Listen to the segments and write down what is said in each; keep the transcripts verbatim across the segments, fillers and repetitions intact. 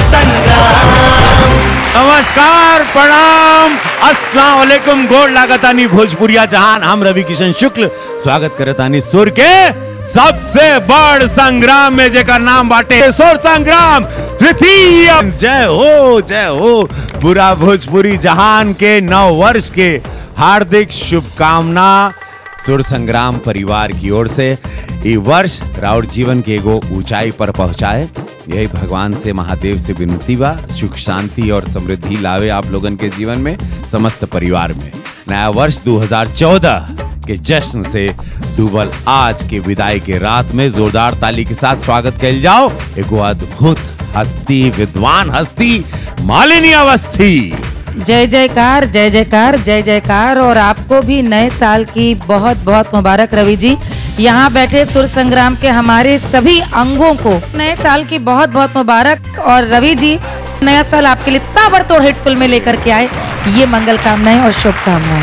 संग्राम। नमस्कार, प्रणाम, अस्सलाम वालेकुम, गोड़ लागतानी भोजपुरिया जहान। हम रवि किशन शुक्ल स्वागत करतानी सुर के सबसे बड़ संग्राम में, जेकर नाम बाटे सुर संग्राम तृतीय। जय हो, जय हो। पूरा भोजपुरी जहान के नव वर्ष के हार्दिक शुभकामना सुर संग्राम परिवार की ओर से। ये वर्ष राउर जीवन के एगो ऊंचाई पर पहुंचाए, यही भगवान से, महादेव से विनती बा। सुख शांति और समृद्धि लावे आप लोगन के जीवन में, समस्त परिवार में। नया वर्ष दो हज़ार चौदह के जश्न से डूबल आज के विदाई के रात में जोरदार ताली के साथ स्वागत कल जाओ एगो अद्भुत हस्ती, विद्वान हस्ती, मालिनी अवस्थी। जय जयकार, जय जयकार, जय जयकार। और आपको भी नए साल की बहुत बहुत मुबारक रवि जी। यहाँ बैठे सुर संग्राम के हमारे सभी अंगों को नए साल की बहुत बहुत मुबारक। और रवि जी, नया साल आपके लिए इतना बड़तोड़ हिट फिल्म लेकर के आए, ये मंगल कामनाएं और शुभकामनाएं।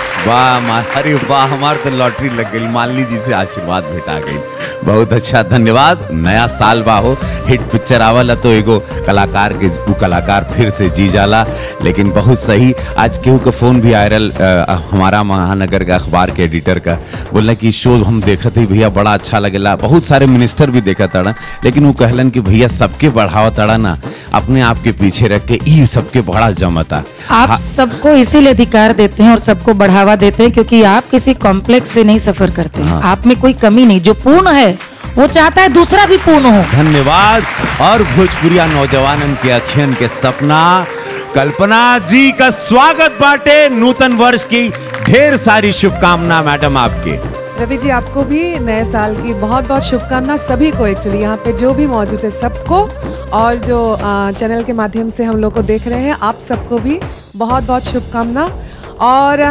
वाह, अरे वाह, हमारे तो लॉटरी लग गई, मालिनी जी से आशीर्वाद भेटा गई। बहुत अच्छा, धन्यवाद। नया साल बाहो, हिट पिक्चर आवला तो एगो कलाकार के वो कलाकार फिर से जी जाला। लेकिन बहुत सही, आज केहू का फोन भी आयरल हमारा महानगर का अखबार के एडिटर का, बोला कि शो हम देखते ही भैया बड़ा अच्छा लगेला। बहुत सारे मिनिस्टर भी देखा तड़ा, लेकिन वो कहलन कि भैया सबके बढ़ावा तड़ा ना, अपने आप के पीछे रख के ई सबके बड़ा जमता। आप सबको इसीलिए अधिकार देते हैं और सबको बढ़ावा देते हैं क्योंकि आप किसी कॉम्प्लेक्स से नहीं सफर करते हैं। आप में कोई कमी नहीं, जो पूर्ण है वो चाहता है दूसरा भी पूर्ण हो। धन्यवाद। और भोजपुरिया नौजवानन के अखियन के सपना, कल्पना जी का स्वागत बाटे। नूतन वर्ष की ढेर सारी शुभकामना मैडम आपके। रवि जी, आपको भी नए साल की बहुत बहुत शुभकामना, सभी को। एक्चुअली यहाँ पे जो भी मौजूद है सबको, और जो चैनल के माध्यम से हम लोग को देख रहे हैं, आप सबको भी बहुत बहुत शुभकामना। और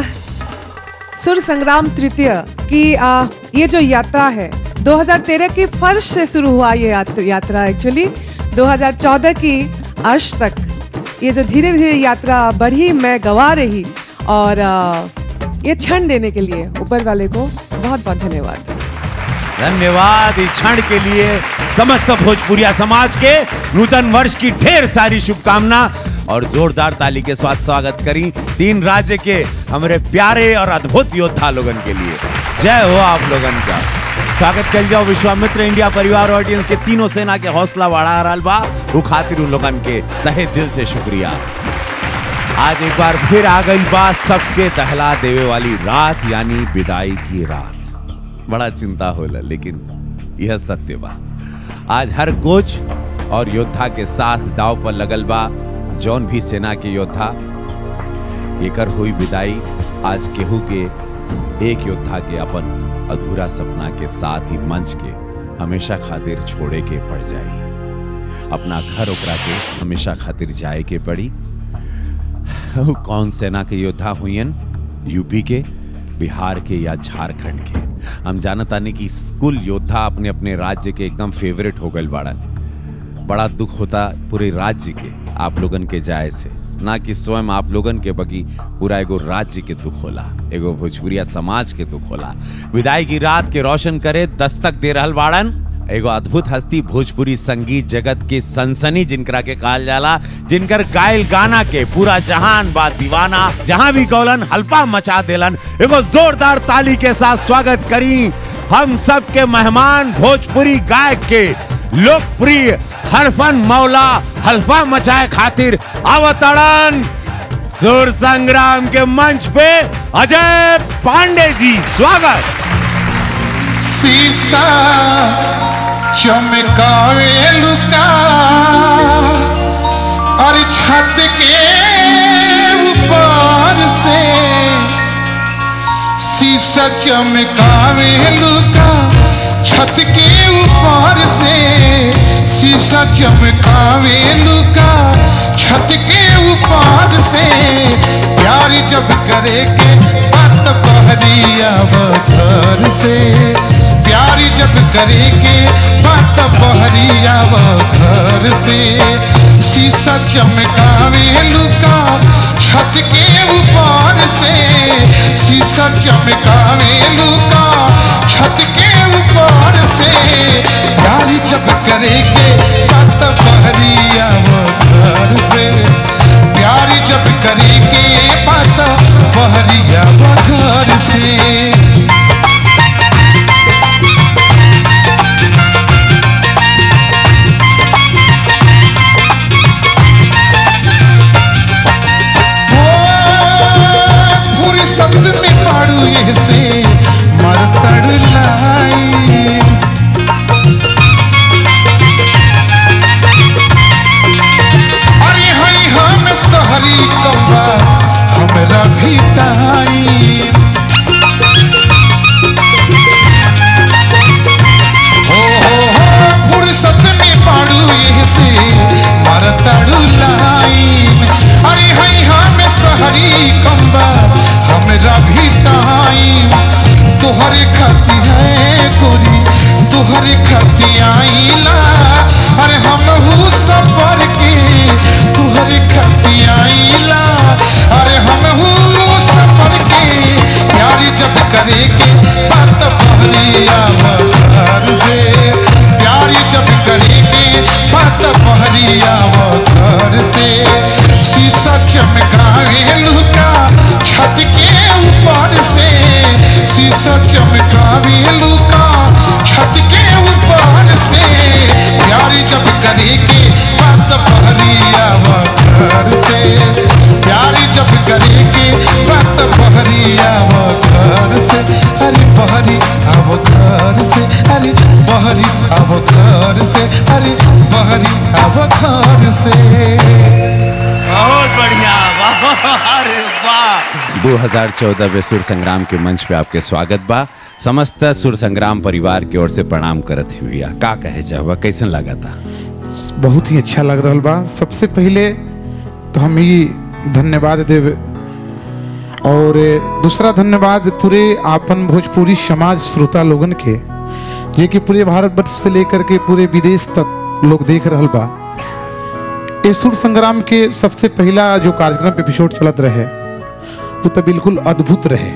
सुर संग्राम तृतीय की आ, ये जो यात्रा है, दो हज़ार तेरह की फर्श से शुरू हुआ ये यात्रा, एक्चुअली दो हज़ार चौदह की अर्श तक ये जो धीरे धीरे यात्रा बढ़ी, मैं गवा रही। और आ, ये क्षण देने के लिए ऊपर वाले को बहुत बहुत धन्यवाद। धन्यवाद इस क्षण के लिए। समस्त भोजपुरिया समाज के नूतन वर्ष की ढेर सारी शुभकामना और जोरदार ताली के साथ स्वागत करी तीन राज्य के हमारे प्यारे और अद्भुत योद्धा लोगन के लिए। जय हो आप लोगन का। स्वागत कर जाओ विश्वामित्र इंडिया परिवार ऑडियंस के तीनों सेना के हौसला बढ़ा रहा बा, वो खातिर उन लोगन के तहे दिल से शुक्रिया। आज एक बार फिर आ गई बात सबके दहला देवे वाली रात, यानी विदाई की रात। बड़ा चिंता होला, लेकिन यह सत्य बा। आज हर कोच और योद्धा के साथ दाव पर लगल बा। जौन भी सेना के योद्धा एकर हुई विदाई आज केहू के एक योद्धा के अपन अधूरा सपना के साथ ही मंच के हमेशा खातिर छोड़े के पड़ जाई। अपना घर ओकरा के हमेशा खातिर जाए के पड़ी। कौन सेना के योद्धा हुईन? यूपी के, बिहार के या झारखंड के। हम जानता नहीं कि कुल योद्धा अपने अपने राज्य के एकदम फेवरेट हो गए बाड़न। बड़ा दुख होता पूरे राज्य के आप लोगन के जाए से, ना कि स्वयं आप लोगन के, बगी पूरा एगो राज्य के दुख होला, एगो भोजपुरिया समाज के दुख होला। विदाई की रात के रोशन करे दस्तक दे रहल बाड़न एगो अद्भुत हस्ती, भोजपुरी संगीत जगत के सनसनी जिनकरा के कहल जाला, जिनकर गायल गाना के पूरा जहान बा दीवाना। जहां भी गौलन हल्फा मचा देलन। एगो जोरदार ताली के साथ स्वागत करी हम सब के मेहमान, भोजपुरी गायक के लोकप्रिय हरफन मौला हल्फा मचाए खातिर अवतरण सुर संग्राम के मंच पे अजय पांडे जी। स्वागत। शीशा चमकावे लुका और छत के ऊपर से, शीशा चमकावे लुका छत के ऊपर से, शीशा चमकावे लुका छत के ऊपर से। प्यार जब करे के बात बहरिया घर से, प्यार जब करे के बात बहरिया घर से। शीशा चमकावे लुका छत के ऊपर से, शीशा चमकावे लुका छत के ऊपर से। प्यार जब करे के बात बहरिया घर बहरी आव घर से शीशा चमकावे लुका छत के ऊपर से शीशा चमकावे लुका छत के ऊपर से प्यारी जब करे के बात बहरी आव घर से प्यारी जब करे के बात बहरी आव घर से अरे बहरी आव घर से अरे बहरी आव घर से अरे बहरी आव घर से। बहुत बढ़िया, वाह, अरे वाह। दो हज़ार चौदह में सुर संग्राम के मंच पे आपके स्वागत बा। समस्त सुर संग्राम परिवार की ओर से प्रणाम करत हुई का कहे चाहबा, कैसन लगा था? बहुत ही अच्छा लग रहा बा। सबसे पहले तो हम ही धन्यवाद देव और दूसरा धन्यवाद पूरे आपन भोजपुरी समाज श्रोता लोगन के, ये कि पूरे भारतवर्ष से लेकर के पूरे विदेश तक लोग देख रहल बा। ये सुर संग्राम के सबसे पहला जो कार्यक्रम एपिसोड चलत रहे वो तो बिल्कुल अद्भुत रहे।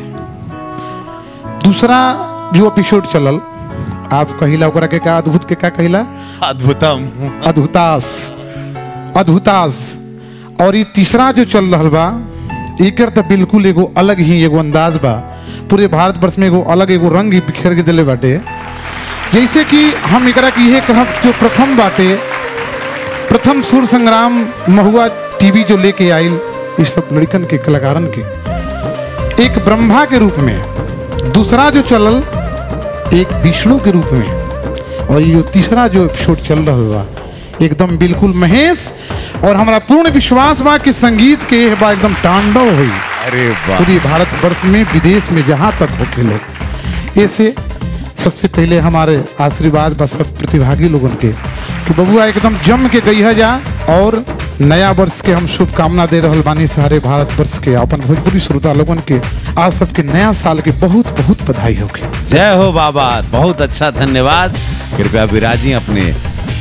दूसरा जो एपिसोड चलल आप कहिला ओकरा के का अद्भुत के का कहिला? अद्भुतम, अद्भुतास, अद्भुतास। और ये तीसरा जो चल रहा बा एकर तो बिल्कुल एगो अलग ही एगो अंदाज बा। पूरे भारतवर्ष में एगो अलग एगो रंग ही बिखेर के दिले बाटे। जैसे कि हम एकरा की ये कहब जो प्रथम बाटे, प्रथम सुर संग्राम महुआ टीवी जो लेके आयल इस सब लड़कन के कलाकारन के एक ब्रह्मा के रूप में, दूसरा जो चलल एक विष्णु के रूप में, और ये जो तीसरा जो एपिसोड चल रहा बा एकदम बिल्कुल महेश। और हमारा पूर्ण विश्वास बा कि संगीत के बा एकदम तांडव हुई। अरे वाह, पूरी भारतवर्ष में विदेश में जहाँ तक होके लोग ऐसे। सबसे पहले हमारे आशीर्वाद बा सब प्रतिभागी लोगों के कि बबुआ एकदम जम के गई जा। और नया वर्ष के हम शुभकामना दे रहल बानी सारे भारतवर्ष के अपन भोजपुरी श्रोता लोगन के। आज सबके नया साल के बहुत बहुत बधाई होगी। जय हो बाबा, बहुत अच्छा, धन्यवाद। कृपया विराजी अपने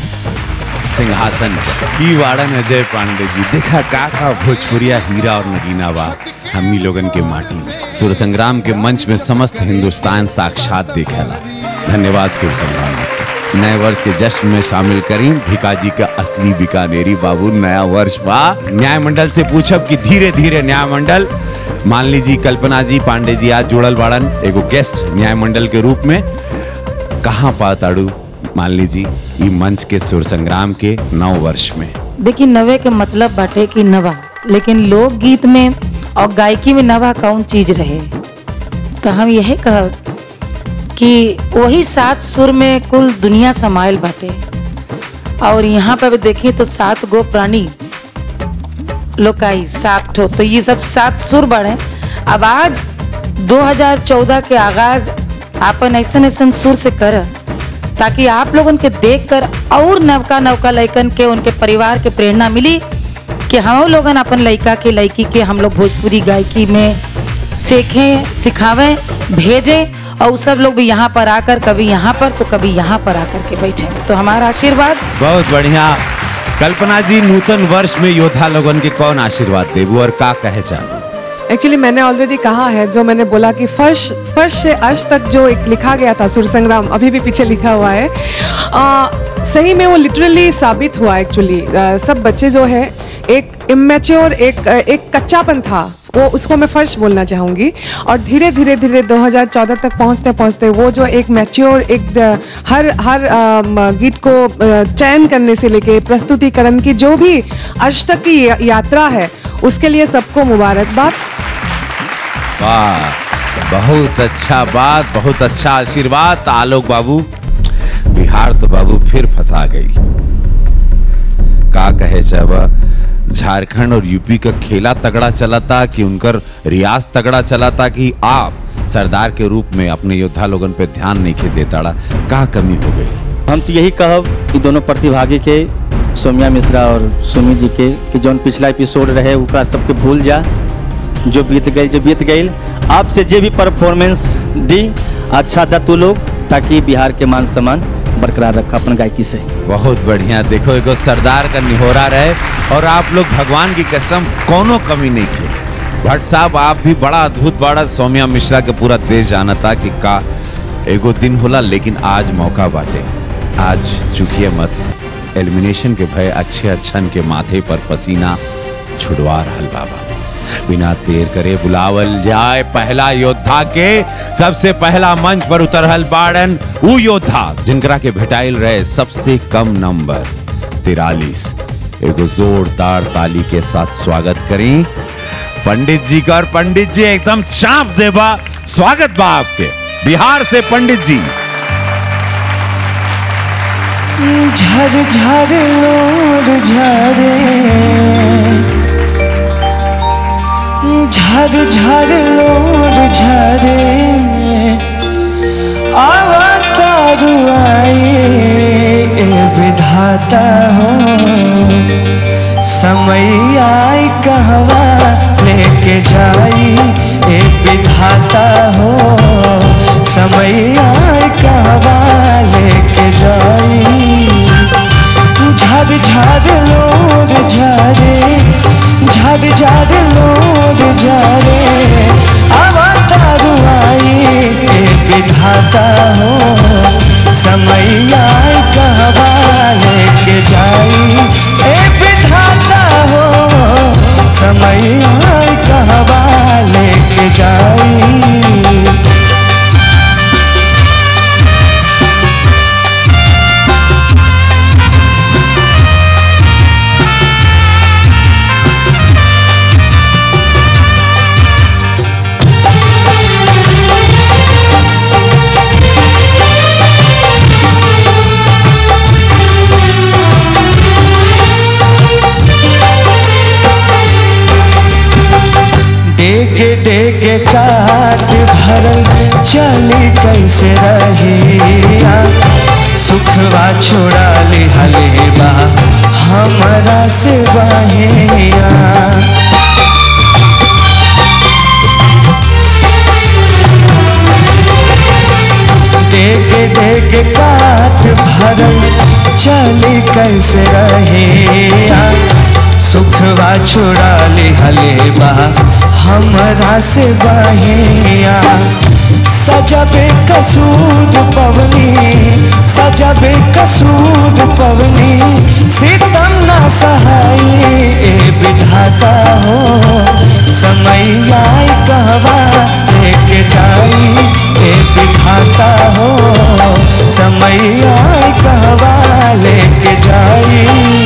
सिंहासन की वाड़न अजय पांडे जी। देखा का का भोजपुरिया हीरा और नगीना बा हमी लोगन के माटी में। सुर संग्राम के मंच में समस्त हिंदुस्तान साक्षात देखेला। धन्यवाद सुर संग्राम। नए वर्ष के जश्न में शामिल करी भिकाजी का असली बीकानेरी बाबू। नया वर्ष बा, न्याय मंडल से पूछब कि धीरे धीरे न्याय मंडल मान लीजिए कल्पना जी पांडे जी आज जुड़ल बाड़न एगो गेस्ट न्याय मंडल के रूप में। कहाँ पाताड़ू मान लीजिए ये मंच के सुर संग्राम के नौ वर्ष में? देखिए नवे के मतलब बाटे कि नवा, लेकिन लोकगीत में और गायकी में नवा कौन चीज रहे। तो हम यही कह कि वही सात सुर में कुल दुनिया समायल बाटे। और यहाँ पर भी देखिए तो सात गो प्राणी लोकाई सात ठो, तो ये सब सात सुर बढ़े। अब आज दो हज़ार चौदह के आगाज आपन ऐसा ऐसा सुर से कर ताकि आप लोगों के देखकर और नवका नवका लइकन के उनके परिवार के प्रेरणा मिली कि हम लोगन अपन लइका के लइकी के हम लोग भोजपुरी गायकी में सीखें, सिखावें, भेजें और सब लोग भी यहाँ पर आकर कभी यहाँ पर तो कभी यहाँ पर आकर के बैठे। तो हमारा आशीर्वाद। बहुत बढ़िया। कल्पना जी, नूतन वर्ष में योद्धा लोगन के कौन आशीर्वाद देबू और का कहे चाहू? एक्चुअली मैंने ऑलरेडी कहा है, जो मैंने बोला कि फर्श फर्श से अर्श तक जो एक लिखा गया था सुर संग्राम अभी भी पीछे लिखा हुआ है। आ, सही में वो लिटरली साबित हुआ। एक्चुअली सब बच्चे जो है एक इमेच्योर एक एक कच्चापन था, वो उसको मैं फर्श बोलना चाहूँगी। और धीरे धीरे धीरे दो हज़ार चौदह तक पहुँचते पहुँचते वो जो एक मैच्योर एक हर हर आ, गीत को चयन करने से लेके प्रस्तुतिकरण की जो भी अर्श तक की यात्रा है उसके लिए सबको मुबारकबाद। वाह, बहुत अच्छा बात, बहुत अच्छा आशीर्वाद। आलोक बाबू, बिहार तो बाबू फिर फंसा गई। का कहे चाहबा, झारखंड और यूपी का खेला तगड़ा चला था कि उनकर रियाज तगड़ा चला था कि आप सरदार के रूप में अपने योद्धा लोगन पे ध्यान नहीं खे देता? का कमी हो गई? हम तो यही कहब कि दोनों प्रतिभागी के, सोम्या मिश्रा और सुमी जी के, कि जो पिछला एपिसोड रहे उनका सबके भूल जा। जो बीत गई जो बीत गई आपसे जे भी परफॉर्मेंस दी अच्छा दा तू लोग, ताकि बिहार के मान सम्मान बरकरार रखा अपन गायकी से। बहुत बढ़िया। देखो एगो सरदार का निहोरा रहे और आप लोग भगवान की कसम कोनो कमी नहीं की। भट्ट साहब आप भी बड़ा अद्भुत बड़ा सोम्या मिश्रा के पूरा देश जाना था कि का एगो दिन होला, लेकिन आज मौका बाटे, आज चुकिए मत। एलिमिनेशन के भय अच्छे अच्छन के माथे पर पसीना छुड़वा रहल बाबा। बिना देर करे बुलावल जाए पहला योद्धा के। सबसे पहला मंच पर उतरहल बाड़न ऊ योद्धा जिनकरा के भेटाइल रहे सबसे कम नंबर तिरालीस। एगो जोरदार ताली के साथ स्वागत करें पंडित जी का। और पंडित जी एकदम चाप देबा स्वागत बा आपके बिहार से पंडित जी। झर झर लोर झरे, झर झर लोर झरे, अवतारू आए ए विधाता हो। समय आई कहवा लेके जाई ए विधाता हो। समय आई कहवा लेके जाई। झर झर लोर झरे, झर झर लोर झरे, अवतारू आई ए विधाता हो। समय आई कहवा लेके जाई ए विधाता हो। समय आई कहवा लेके जाई। डेगे डेगे काट भरल चली कैसे रहिया। सुखवा छोड़ा ली हलेबा हमरा से बहिया। डेगे डेगे काट भरल चली कैसे रहिया। सुखवा छोड़ा ली हलेबा हमरा से बहिया। सजबे कसूर पवनी, सजबे कसूर पवनी, सितम ना सहाई ए विधाता हो। समय आई कहवा लेके जाई ए विधाता हो। समय आई कहवा लेके जाई।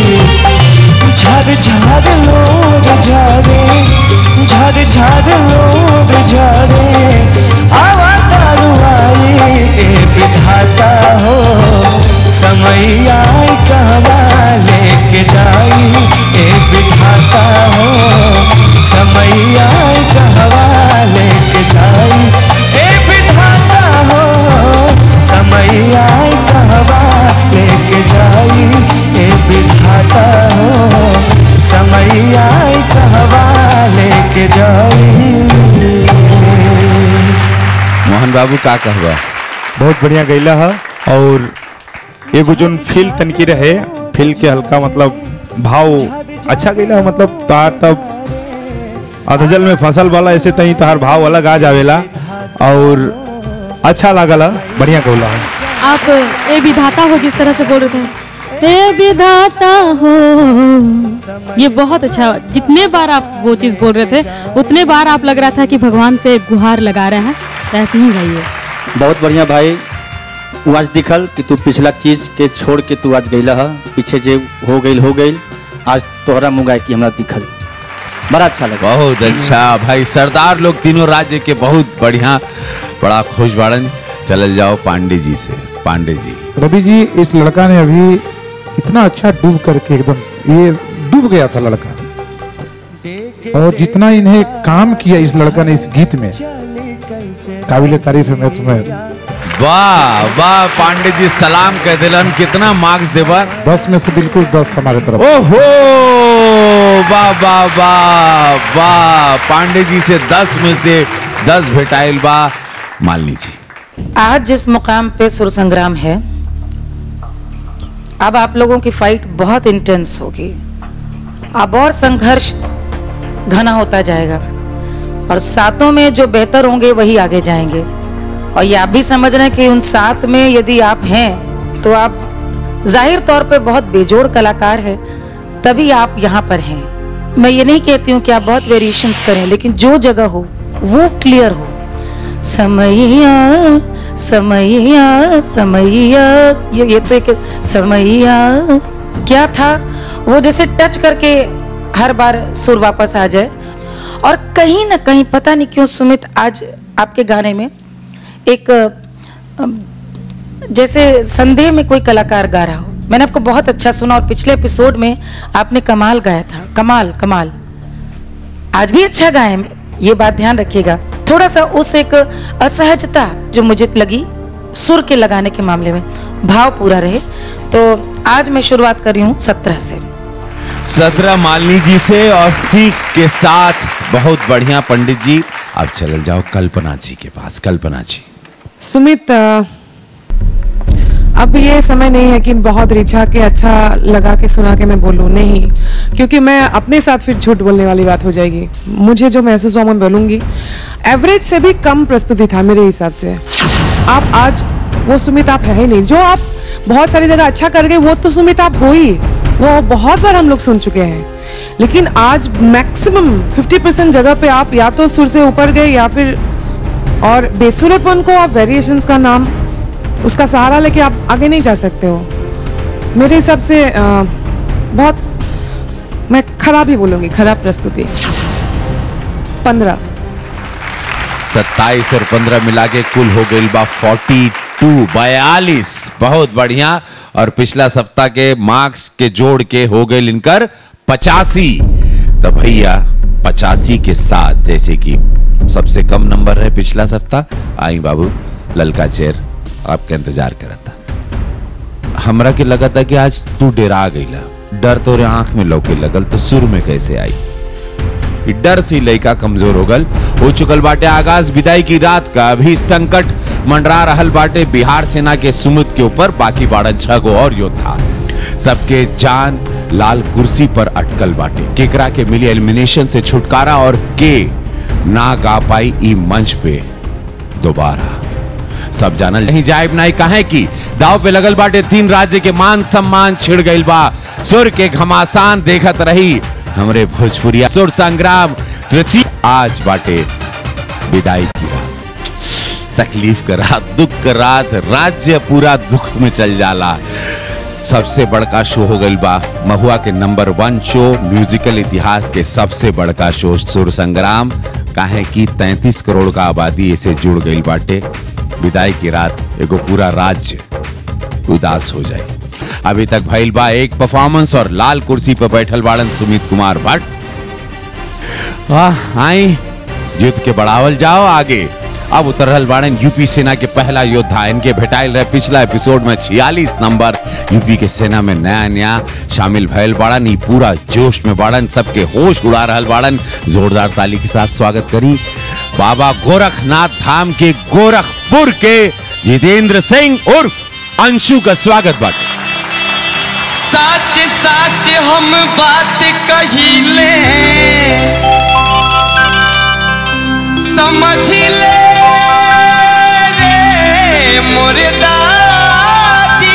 झर झर लोर झरे, झर झर लोर झरे, अवतारू आई ए विधाता हो। समय आई कहवा लेके जाई ए विधाता हो। समय आई कहवा लेके जाई ए विधाता हो। समय आई कहवा लेके जाई ए विधाता हो। समय आई कहवा लेके जाई। मोहन बाबू का कहबा? बहुत बढ़िया गैला है। और एगो जोन फील तनकी रहे, फील के हल्का मतलब भाव अच्छा गैला है। मतलब तार तब अधजल में फसल वाला ऐसे तही तार भाव अलग आ जावेला और अच्छा लागला, बढ़िया गौला है। आप ए विधाता हो जिस तरह से बोल रहे थे, ए विधाता हो, ये बहुत अच्छा। जितने बार आप वो चीज़ बोल रहे थे उतने बार आप लग रहा था कि भगवान से गुहार लगा रहे हैं। ऐसे ही गाइए। बहुत बढ़िया भाई। वो आज दिखल कि तू पिछला चीज के छोड़ के तू आज गईला है। पीछे जे हो गई हो गई, आज तोहरा मुँह की हमरा दिखल, बड़ा अच्छा लगा। बहुत अच्छा भाई। सरदार लोग तीनों राज्य के बहुत बढ़िया, बड़ा खुश बाड़न। चल जाओ पांडे जी से। पांडे जी। रवि जी, इस लड़का ने अभी इतना अच्छा डूब करके एकदम ये डूब गया था लड़का। और जितना इन्हें काम किया इस लड़का ने इस गीत में, काबिल तारीफ है। मैं तुम्हें वाह वाह पांडे जी सलाम कह दिलन। कितना मार्क्स देवर? दस में से बिल्कुल दस हमारे तरफ। ओहो वाह वाह वाह वाह। पांडे जी से दस में से दस भेटाइल बा। मालिनी जी, आज जिस मुकाम पे सुर संग्राम है, अब आप लोगों की फाइट बहुत इंटेंस होगी। अब और संघर्ष घना होता जाएगा और सातों में जो बेहतर होंगे वही आगे जाएंगे। और ये आप भी समझ रहे हैं कि उन सात में यदि आप हैं तो आप जाहिर तौर पे बहुत बेजोड़ कलाकार है, तभी आप यहाँ पर हैं। मैं ये नहीं कहती हूँ कि आप बहुत वेरिएशंस करें, लेकिन जो जगह हो वो क्लियर हो। समैया समैया समैया, ये ये तो एक समैया क्या था वो, जैसे टच करके हर बार सुर वापस आ जाए। और कहीं ना कहीं पता नहीं क्यों सुमित, आज आपके गाने में एक जैसे संदेह में कोई कलाकार गा रहा हो। मैंने आपको बहुत अच्छा सुना और पिछले एपिसोड में आपने कमाल गाया था, कमाल कमाल। आज भी अच्छा गाए, ये बात ध्यान रखिएगा। थोड़ा सा उस एक असहजता जो मुझे लगी सुर के लगाने के मामले में, भाव पूरा रहे। तो आज मैं शुरुआत कर रही हूँ सत्रह से, सत्रह मालिनी जी से और सीख के साथ। बहुत बढ़िया पंडित जी। अब चल जाओ कल्पना जी के पास। कल्पना जी। सुमित, अब ये समय नहीं है कि बहुत रिझा के अच्छा लगा के सुना के मैं बोलूँ, नहीं, क्योंकि मैं अपने साथ फिर झूठ बोलने वाली बात हो जाएगी। मुझे जो महसूस हुआ मैं बोलूँगी। एवरेज से भी कम प्रस्तुति था मेरे हिसाब से। आप आज वो सुमित आप है ही नहीं जो आप बहुत सारी जगह अच्छा कर गए, वो तो सुमित आप हो ही, वो बहुत बार हम लोग सुन चुके हैं। लेकिन आज मैक्सिमम पचास परसेंट जगह पे आप या तो सुर से ऊपर गए या फिर, और बेसुरेपन को आप वेरिएशंस का नाम, उसका सहारा लेके आप आगे नहीं जा सकते हो। मेरे हिसाब से आ, बहुत, मैं खराब ही बोलूंगी, खराब प्रस्तुति। पंद्रह सत्ताईस और पंद्रह मिला के कुल हो गई बा फोर्टी टू, बयालीस। बहुत बढ़िया। और पिछला सप्ताह के मार्क्स के जोड़ के हो गए इनकर पचासी। तो भैया पचासी के साथ, जैसे कि सबसे कम नंबर है पिछला सप्ताह, आई बाबू ललका चेयर आपका इंतजार करा था। हमरा के लगा था कि आज तू डरा गईला, डर तोरे आंख में लौके लगल, तो सुर में कैसे आई। डर से लड़का कमजोर हो गल। हो चुकल बाटे आगाज विदाई की रात का। अभी संकट मंडरा रहल बाटे बिहार सेना के सुमित के ऊपर। बाकी बाड़न छह गो और योद्धा, सबके जान लाल कुर्सी पर अटकल बाटे। केकरा के मिली एलिमिनेशन से छुटकारा और के ना गा पाई ई मंच पे दोबारा। सब जानल नहीं जायब नहीं कहे कि दाव पे लगल बाटे तीन राज्य के मान सम्मान छिड़ गइल बा। सुर के घमासान देखत रही हमरे भोजपुरिया सुर संग्राम तृतीय। आज बाटे विदाई की रात, तकलीफ का रात, दुख का रात। राज्य पूरा दुख में चल जाला। सबसे बड़का शो हो गइल बा महुआ के नंबर वन शो, म्यूजिकल इतिहास के सबसे बड़का शो सुर संग्राम। काहे कि तैंतीस करोड़ का आबादी ऐसे जुड़ गइल बाटे। विदाई की रात एगो पूरा राज्य उदास हो जाए। अभी तक भइल बा एक परफॉर्मेंस और लाल कुर्सी पर बैठल बाड़न सुमित कुमार भट्ट। आई युद्ध के बढ़ावल जाओ आगे। अब उतरल बाड़न यूपी सेना के पहला योद्धा। इनके भेटाइल रहे पिछला एपिसोड में छियालीस नंबर। यूपी के सेना में नया नया शामिल भइल बाड़न। ई पूरा जोश में बाड़न, सबके होश उड़ा रहल बाड़न। जोरदार ताली के साथ स्वागत करी बाबा गोरखनाथ धाम के गोरखपुर के जितेंद्र सिंह उर्फ अंशु का स्वागत बाटे। साच साच हम बात कहिले, समझ ले रे मोरे दादी।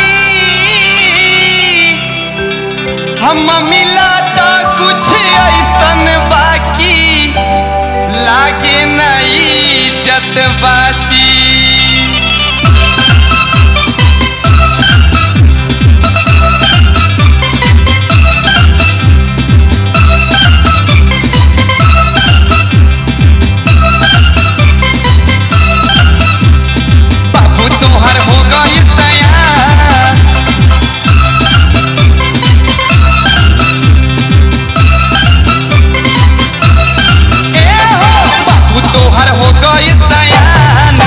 हम मिला तो कुछ ऐसन बाकी लागे नहीं इज्जत बाची। हो गई सयान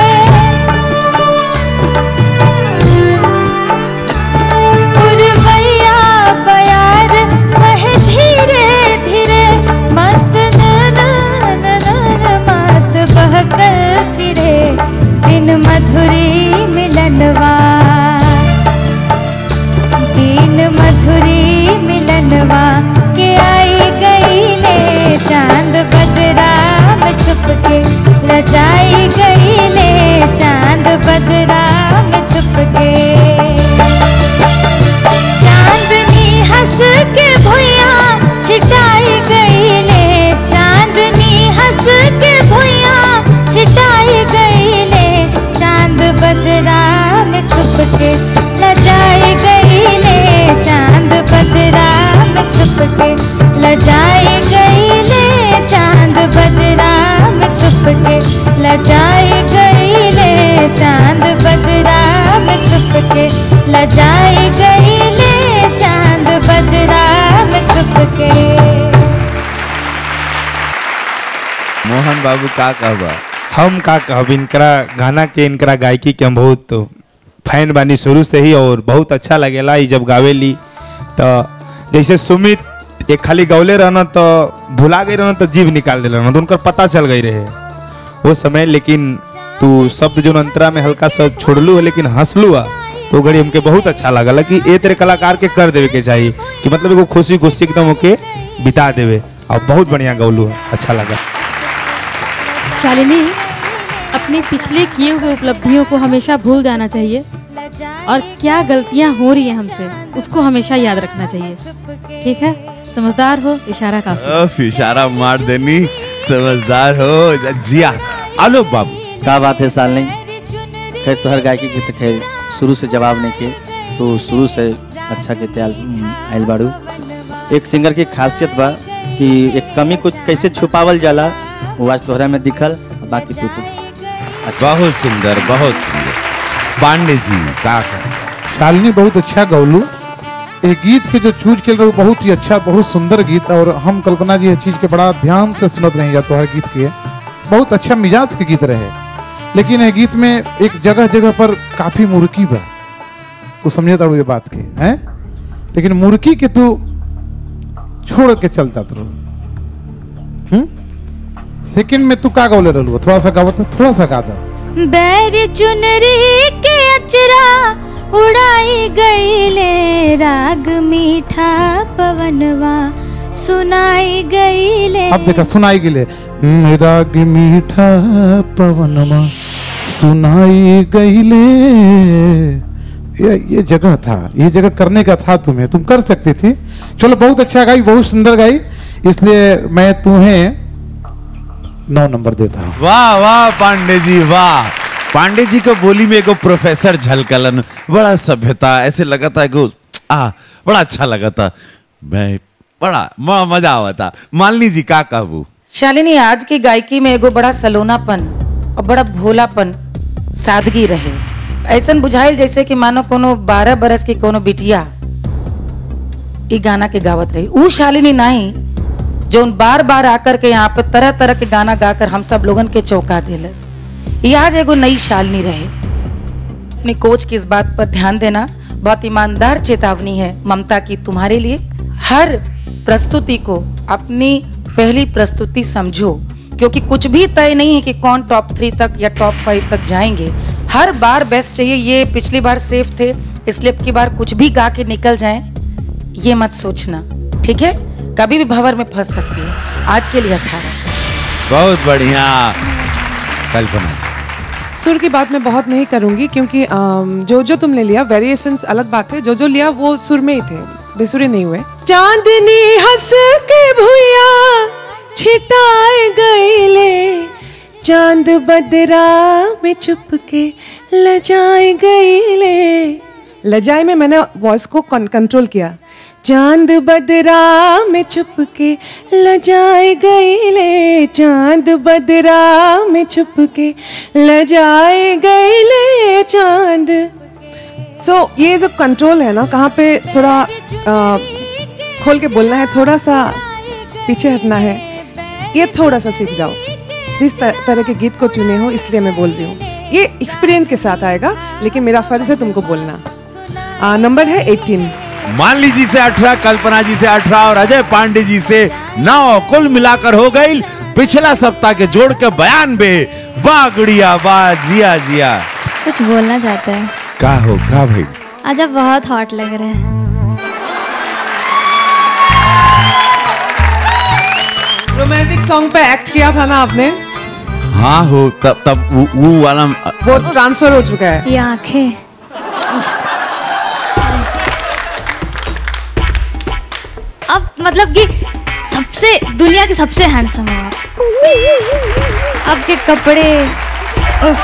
हंस के भुइया छिटाई गईले, चांदनी हंस के भुइया छिटाई गईले, चांद बदरा में छुप के लजाई गईले, चांद बदरा में छुप के लजाई गईले, चांद बदरा में छुप के लजाई गईले, चांद बदरा में छुप के लजाई गईले, चांद बदरा में छुप के। मोहन बाबू का कहबा? हम का कहब, इनकरा गाना के इनकरा गायकी के हम बहुत फैन बानी शुरू से ही, और बहुत अच्छा लगेला ई जब गावेली। तो जैसे सुमित एक खाली गौले रहना तो भुला गई रहना तो जीभ निकाल दिल रहना, तो उनका पता चल गई रहे वो समय। लेकिन तू शब्द जो अंतरा में हल्का सा छोड़लू है लेकिन हंसलू आ, तो घड़ी हमके बहुत अच्छा लगा कि ए तेरे कलाकार के कर देवे के चाहिए, कि मतलब एगो खुशी खुशी एकदम होके बिता देवे, और बहुत बढ़िया गौलू है, अच्छा लगा। शालिनी, अपने पिछले किए हुए उपलब्धियों को हमेशा भूल जाना चाहिए, और क्या गलतियां हो रही हैं हमसे उसको हमेशा याद रखना चाहिए। ठीक है, समझदार हो, इशारा काफी। इशारा मार देनी, समझदार हो जिया। आलोक बाबू क्या बात है सालनी, खैर तो हर गायकी के तो खैर शुरू से जवाब नहीं किए, तो शुरू से अच्छा के त्याल आयल बाड़ू। एक सिंगर की खासियत बा कि एक कमी कुछ कैसे छुपावल जाला, वो आज तोहरा में दिखल, बाकी तू तो अच्छा। बहुत सुंदर, बहुत सुंदर। पांडे जी का शालिनी बहुत अच्छा गौलू, एक गीत के जो चूज के लिए बहुत ही अच्छा, बहुत सुंदर गीत, और हम कल्पना जी ये चीज के बड़ा ध्यान से सुनत रहे या तो हर गीत के बहुत अच्छा मिजाज के गीत रहे। लेकिन ये गीत में एक जगह जगह पर काफी मुर्की बा, तू समझे तारू ये बात के हैं, लेकिन मुर्की के तू छोड़ के चलता तू। हम्म सेकंड में तू का गौले रहलू, थोड़ा सा गावत, थोड़ा सा गा दा। बैर चुनरी के अचरा उड़ाई गईले, राग मीठा पवनवा सुनाई गईले। अब देखा सुनाई गईले, राग मीठा पवनवा सुनाई गईले। ये ये जगह था, ये जगह करने का था तुम्हें, तुम कर सकती थी। चलो बहुत अच्छा गाई, बहुत सुंदर गाई, इसलिए मैं तुम्हें नौ नंबर देता हूँ। वाह वाह पांडे जी, वाह। पांडे जी को बोली में एगो प्रोफेसर झलकलन, बड़ा सभ्यता, ऐसे लगा था एगो आ बड़ा अच्छा लगा था, मैं बड़ा मजा आवा था। मालिनी जी का कहबू? शालिनी, आज की गायकी में एगो बड़ा सलोनापन और बड़ा भोलापन, सादगी रहे। ऐसा बुझाइल जैसे कि मानो कोनो बारह बरस की कोनो बिटिया ई गाना के गावत रही। ऊ शालिनी नहीं जो बार बार आकर के यहाँ पे तरह तरह के गाना गाकर हम सब लोगन के चौंका दिलस। ये आज एगो नई शालिनी रहे। अपनी कोच की इस बात पर ध्यान देना, बहुत ईमानदार चेतावनी है ममता की तुम्हारे लिए। हर प्रस्तुति को अपनी पहली प्रस्तुति समझो, क्योंकि कुछ भी तय नहीं है कि कौन टॉप थ्री तक या टॉप फाइव तक जाएंगे। हर बार बेस्ट चाहिए। ये पिछली बार सेफ थे, इसलिए अब की बार कुछ भी गा के निकल जाएं, ये मत सोचना, ठीक है? कभी भी भंवर में फंस सकती हो। आज के लिए अठारह। बहुत बढ़िया कल्पना। सुर की बात मैं बहुत नहीं करूंगी, क्योंकि जो जो तुमने लिया वेरिएशंस अलग बात है, जो जो लिया वो सुर में ही थे, बेसुरे नहीं हुए। चांदनी हंस के भुइया छिटाए गईले, चांद बदरा में छुप के लजाए गईले। लजाए में मैंने वॉइस को कंट्रोल किया। चांद बदरा में छुप के लजाए गईले, चांद बदरा में छुप के लजाए गईले चांद। सो so, ये जो कंट्रोल है ना, कहाँ पे थोड़ा आ, खोल के बोलना है, थोड़ा सा पीछे हटना है, ये थोड़ा सा सीख जाओ। जिस तरह के गीत को चुने हो इसलिए मैं बोल रही हूँ, ये एक्सपीरियंस के साथ आएगा, लेकिन मेरा फर्ज है तुमको बोलना। आ, नंबर है अठारह। मानली जी से अठारह, कल्पना जी से अठारह और अजय पांडे जी से नौ, कुल मिलाकर हो गई पिछला सप्ताह के जोड़ के बयान बे। वाह गुड़िया, वाह, जिया जिया। कुछ बोलना चाहता है? का हो का भाई? आज आप बहुत हॉट लग रहे हैं। रोमांटिक सॉन्ग पे एक्ट किया था ना आपने? हाँ हो, तब तब वो, वो वाला वो ट्रांसफर हो चुका है। ये आंखें अब मतलब कि सबसे दुनिया के सबसे हैंडसम हो आप। आपके कपड़े, उफ,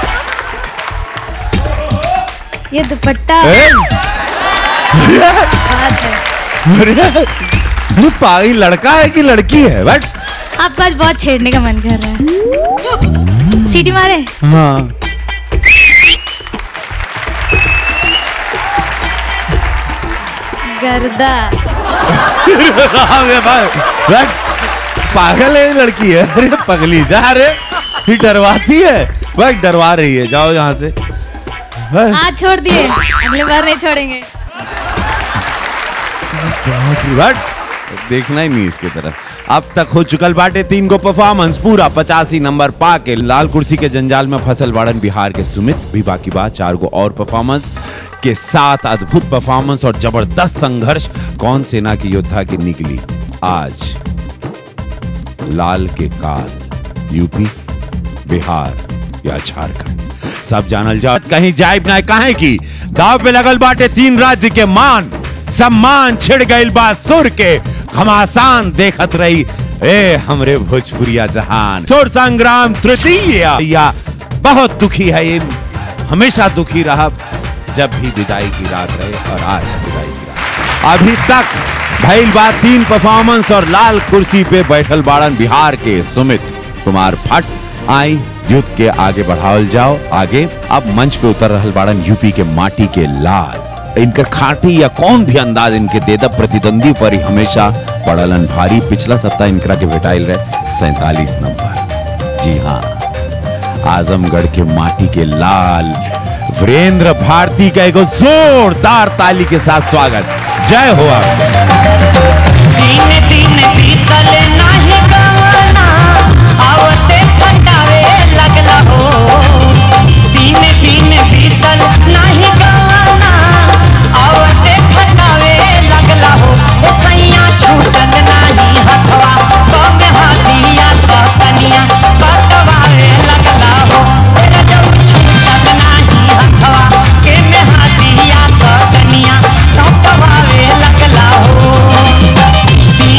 ये दुपट्टा बात है। अरे पागल लड़का है कि लड़की है? बट आपको आज बहुत छेड़ने का मन कर रहा है। सीटी मारे? हाँ। गर्दा। बट पागल है लड़की है? अरे पगली जा रे, ये डरवाती है। बट डरवा रही है, जाओ यहाँ से। आज छोड़ दिए, अगले बार नहीं छोड़ेंगे। बट देखना ही नहीं इसके तरफ। अब तक हो चुकल बाटे तीन गो परफॉर्मेंस, पूरा पचासी नंबर पा के लाल कुर्सी के जंजाल में फसल बाड़न बिहार के सुमित। भी बाकी बात चार गो और परफॉर्मेंस के साथ अद्भुत परफॉर्मेंस और जबरदस्त संघर्ष कौन सेना की योद्धा की निकली आज लाल के काल, यूपी, बिहार या झारखंड, सब जानल जाओ। कहीं जाइब ना काहे की दाव पे लगल बाटे तीन राज्य के मान सम्मान, छिड़ गइल बा सुर के घमासान देखत रही ए हमरे भोजपुरिया जहान। सुर संग्राम तृतीय या बहुत दुखी है ये, हमेशा दुखी रहा जब भी विदाई की रात रहे और आज विदाई की रात। अभी तक भइल बात तीन परफॉर्मेंस और लाल कुर्सी पे बैठल बाड़न बिहार के सुमित कुमार भट्ट। आई युद्ध के आगे बढ़ावल जाओ आगे। अब मंच पे उतर रहल बाड़न यूपी के माटी के लाल। इनकर खाटी या कौन भी अंदाज इनके देदब प्रतिद्वंदी पर ही हमेशा पड़लन भारी। पिछला सप्ताह इनकरा के भेटाइल रहे सैतालीस नंबर। जी हाँ, आजमगढ़ के माटी के लाल वीरेंद्र भारती का एक जोरदार ताली के साथ स्वागत। जय हो आप। दिन दिन बीतल नाही गवाना, आवते फटावे लगला हो। दिन दिन बीतल नाही गवाना, आवते फटावे लगला हो। ए सैया छूटल नाही हथवा, कम हाथिया तो कनिया बटवावे लगला हो। ए जब छूटल नाही हथवा, के में हाथिया तो कनिया बटवावे लगला हो।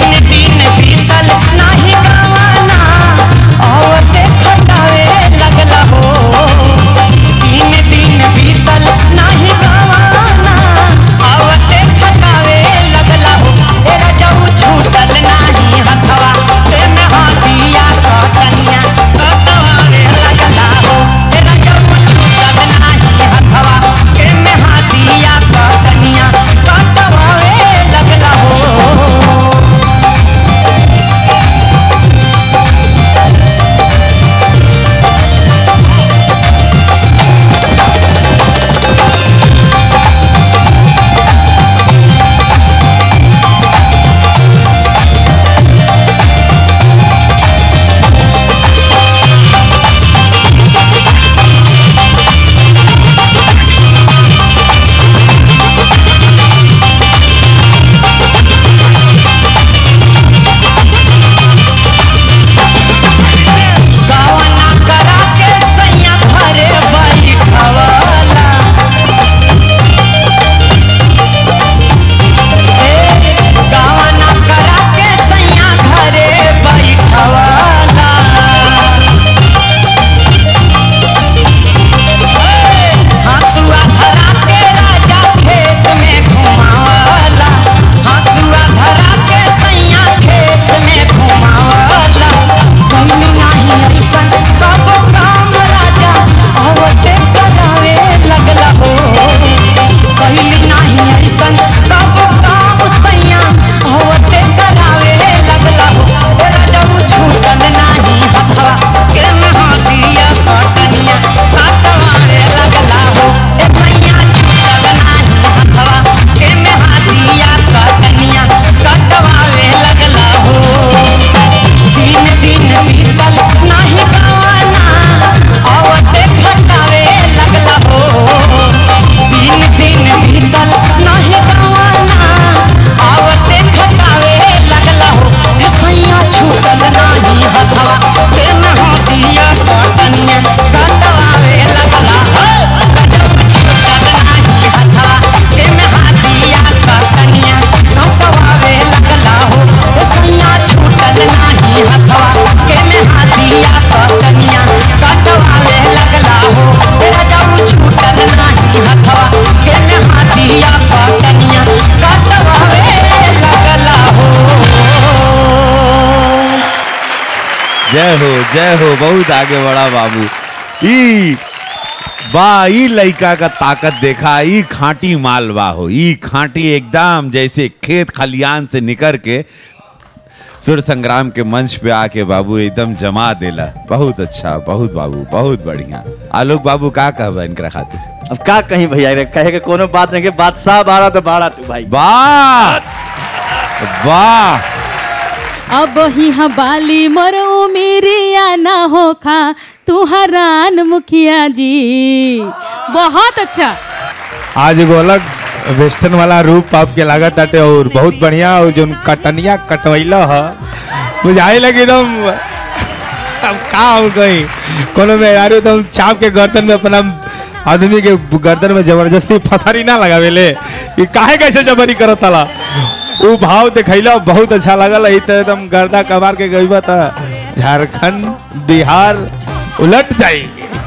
जय हो जय हो, बहुत आगे बढ़ा बाबू। ई बा ई लइका का ताकत देखा, ई खाटी मालवा हो, ई खाटी एकदम जैसे खेत खलियान से निकल के सुर संग्राम के मंच पे आके बाबू एकदम जमा देला। बहुत अच्छा, बहुत बाबू, बहुत बढ़िया। आलोक बाबू का कहबा इनकरा खातिर? अब का कहीं भैया रे, कहे के कोनो बात नहीं के, बादशाह बारा तो बारा तू भाई। वाह वाह। अब ही बाली मरो मेरी आना हो खा तू हरान मुखिया जी। बहुत अच्छा। आज एगो अलग वेस्टर्न वाला रूप आपके लागत आटे और बहुत बढ़िया। और जो कटनिया कटवैला है बुझाई लगी एकदम। अब का हो गई कोनो में यार एकदम चाप के गर्दन में अपना आदमी के गर्दन में जबरदस्ती फसारी ना लगावेले, कि काहे कैसे जबरी करत ताला। वो भाव दिखैला बहुत अच्छा लगल। ई तो एकदम गर्दा कबार के गईबा था झारखंड बिहार उलट जाई।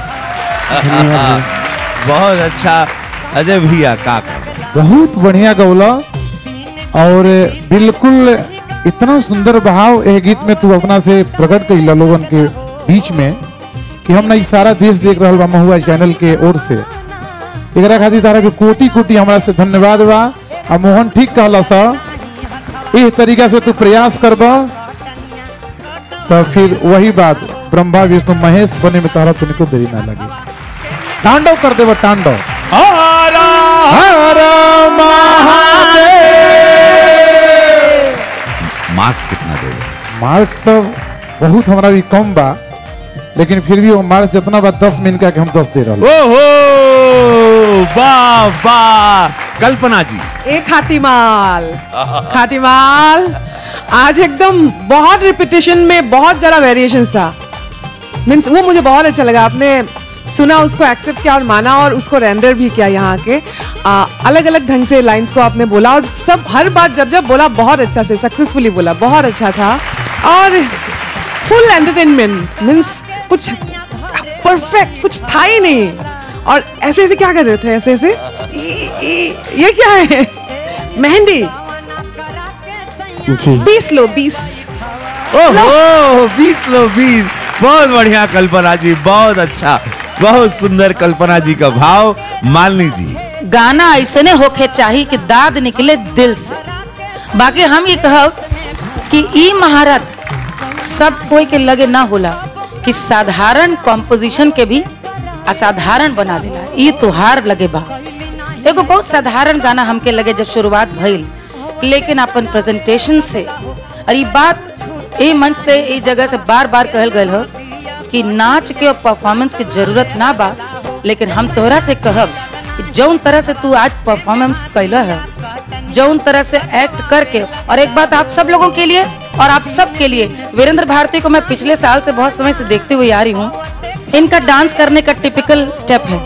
बहुत अच्छा अजय भैया का बहुत बढ़िया गौला और बिल्कुल इतना सुंदर भाव ए गीत में तू अपना से प्रकट कइला लोगन के बीच में कि हम ना ई सारा देश देख रहल बा महुआ चैनल के ओर से। एकरा खातिर तारा के कोटि कोटि हमरा से धन्यवाद बा। आ मोहन ठीक कहला सा, इस तरीका से तू प्रयास करबा तो फिर वही बात ब्रह्मा विष्णु महेश बने में तारा तुमको देरी ना लगे। तांडव कर देवा तांडव। हर हर महादेव। मार्क्स कितना दे? मार्क्स तो बहुत हमारा भी कम बा, लेकिन फिर भी वो मार्क्स जितना बा दस मिनट का हम दस दे रहा। ओहो वाह वाह। कल्पना जी एक खातिमाल खातिमाल आज एकदम बहुत रिपीटेशन में बहुत जरा वेरिएशंस था। मीन्स वो मुझे बहुत अच्छा लगा। आपने सुना, उसको एक्सेप्ट किया और माना और उसको रेंडर भी किया। यहाँ के अलग अलग ढंग से लाइंस को आपने बोला और सब हर बात जब जब बोला बहुत अच्छा से सक्सेसफुली बोला, बहुत अच्छा था। और फुल एंटरटेनमेंट, मीन्स कुछ परफेक्ट कुछ था ही नहीं। और ऐसे ऐसे क्या कर रहे थे, ऐसे ऐसे ये क्या है? मेहंदी जी बीस लो बीस। ओहो बीस लो बीस। बहुत बढ़िया कल्पना जी, बहुत अच्छा, बहुत सुंदर कल्पना जी का भाव। मालिनी जी गाना ऐसे ने होके चाहिए कि दाद निकले दिल से। बाकी हम ये कहब कि ई महारत सब कोई के लगे ना होला कि साधारण कॉम्पोजिशन के भी असाधारण बना देला। ई तुहार लगे बा एगो बहुत साधारण गाना हमके लगे जब शुरुआत भइल, लेकिन अपन प्रेजेंटेशन से और ये बात ए मंच से ए जगह से बार बार कहल गयल हो कि नाच के और परफॉर्मेंस की जरूरत ना बा, लेकिन हम तोहरा से कहब कि जौन तरह से तू आज परफॉर्मेंस कैला है, जौन तरह से एक्ट करके। और एक बात आप सब लोगों के लिए और आप सब के लिए, वीरेंद्र भारती को मैं पिछले साल से बहुत समय से देखते हुए आ रही हूँ। इनका डांस करने का टिपिकल स्टेप है,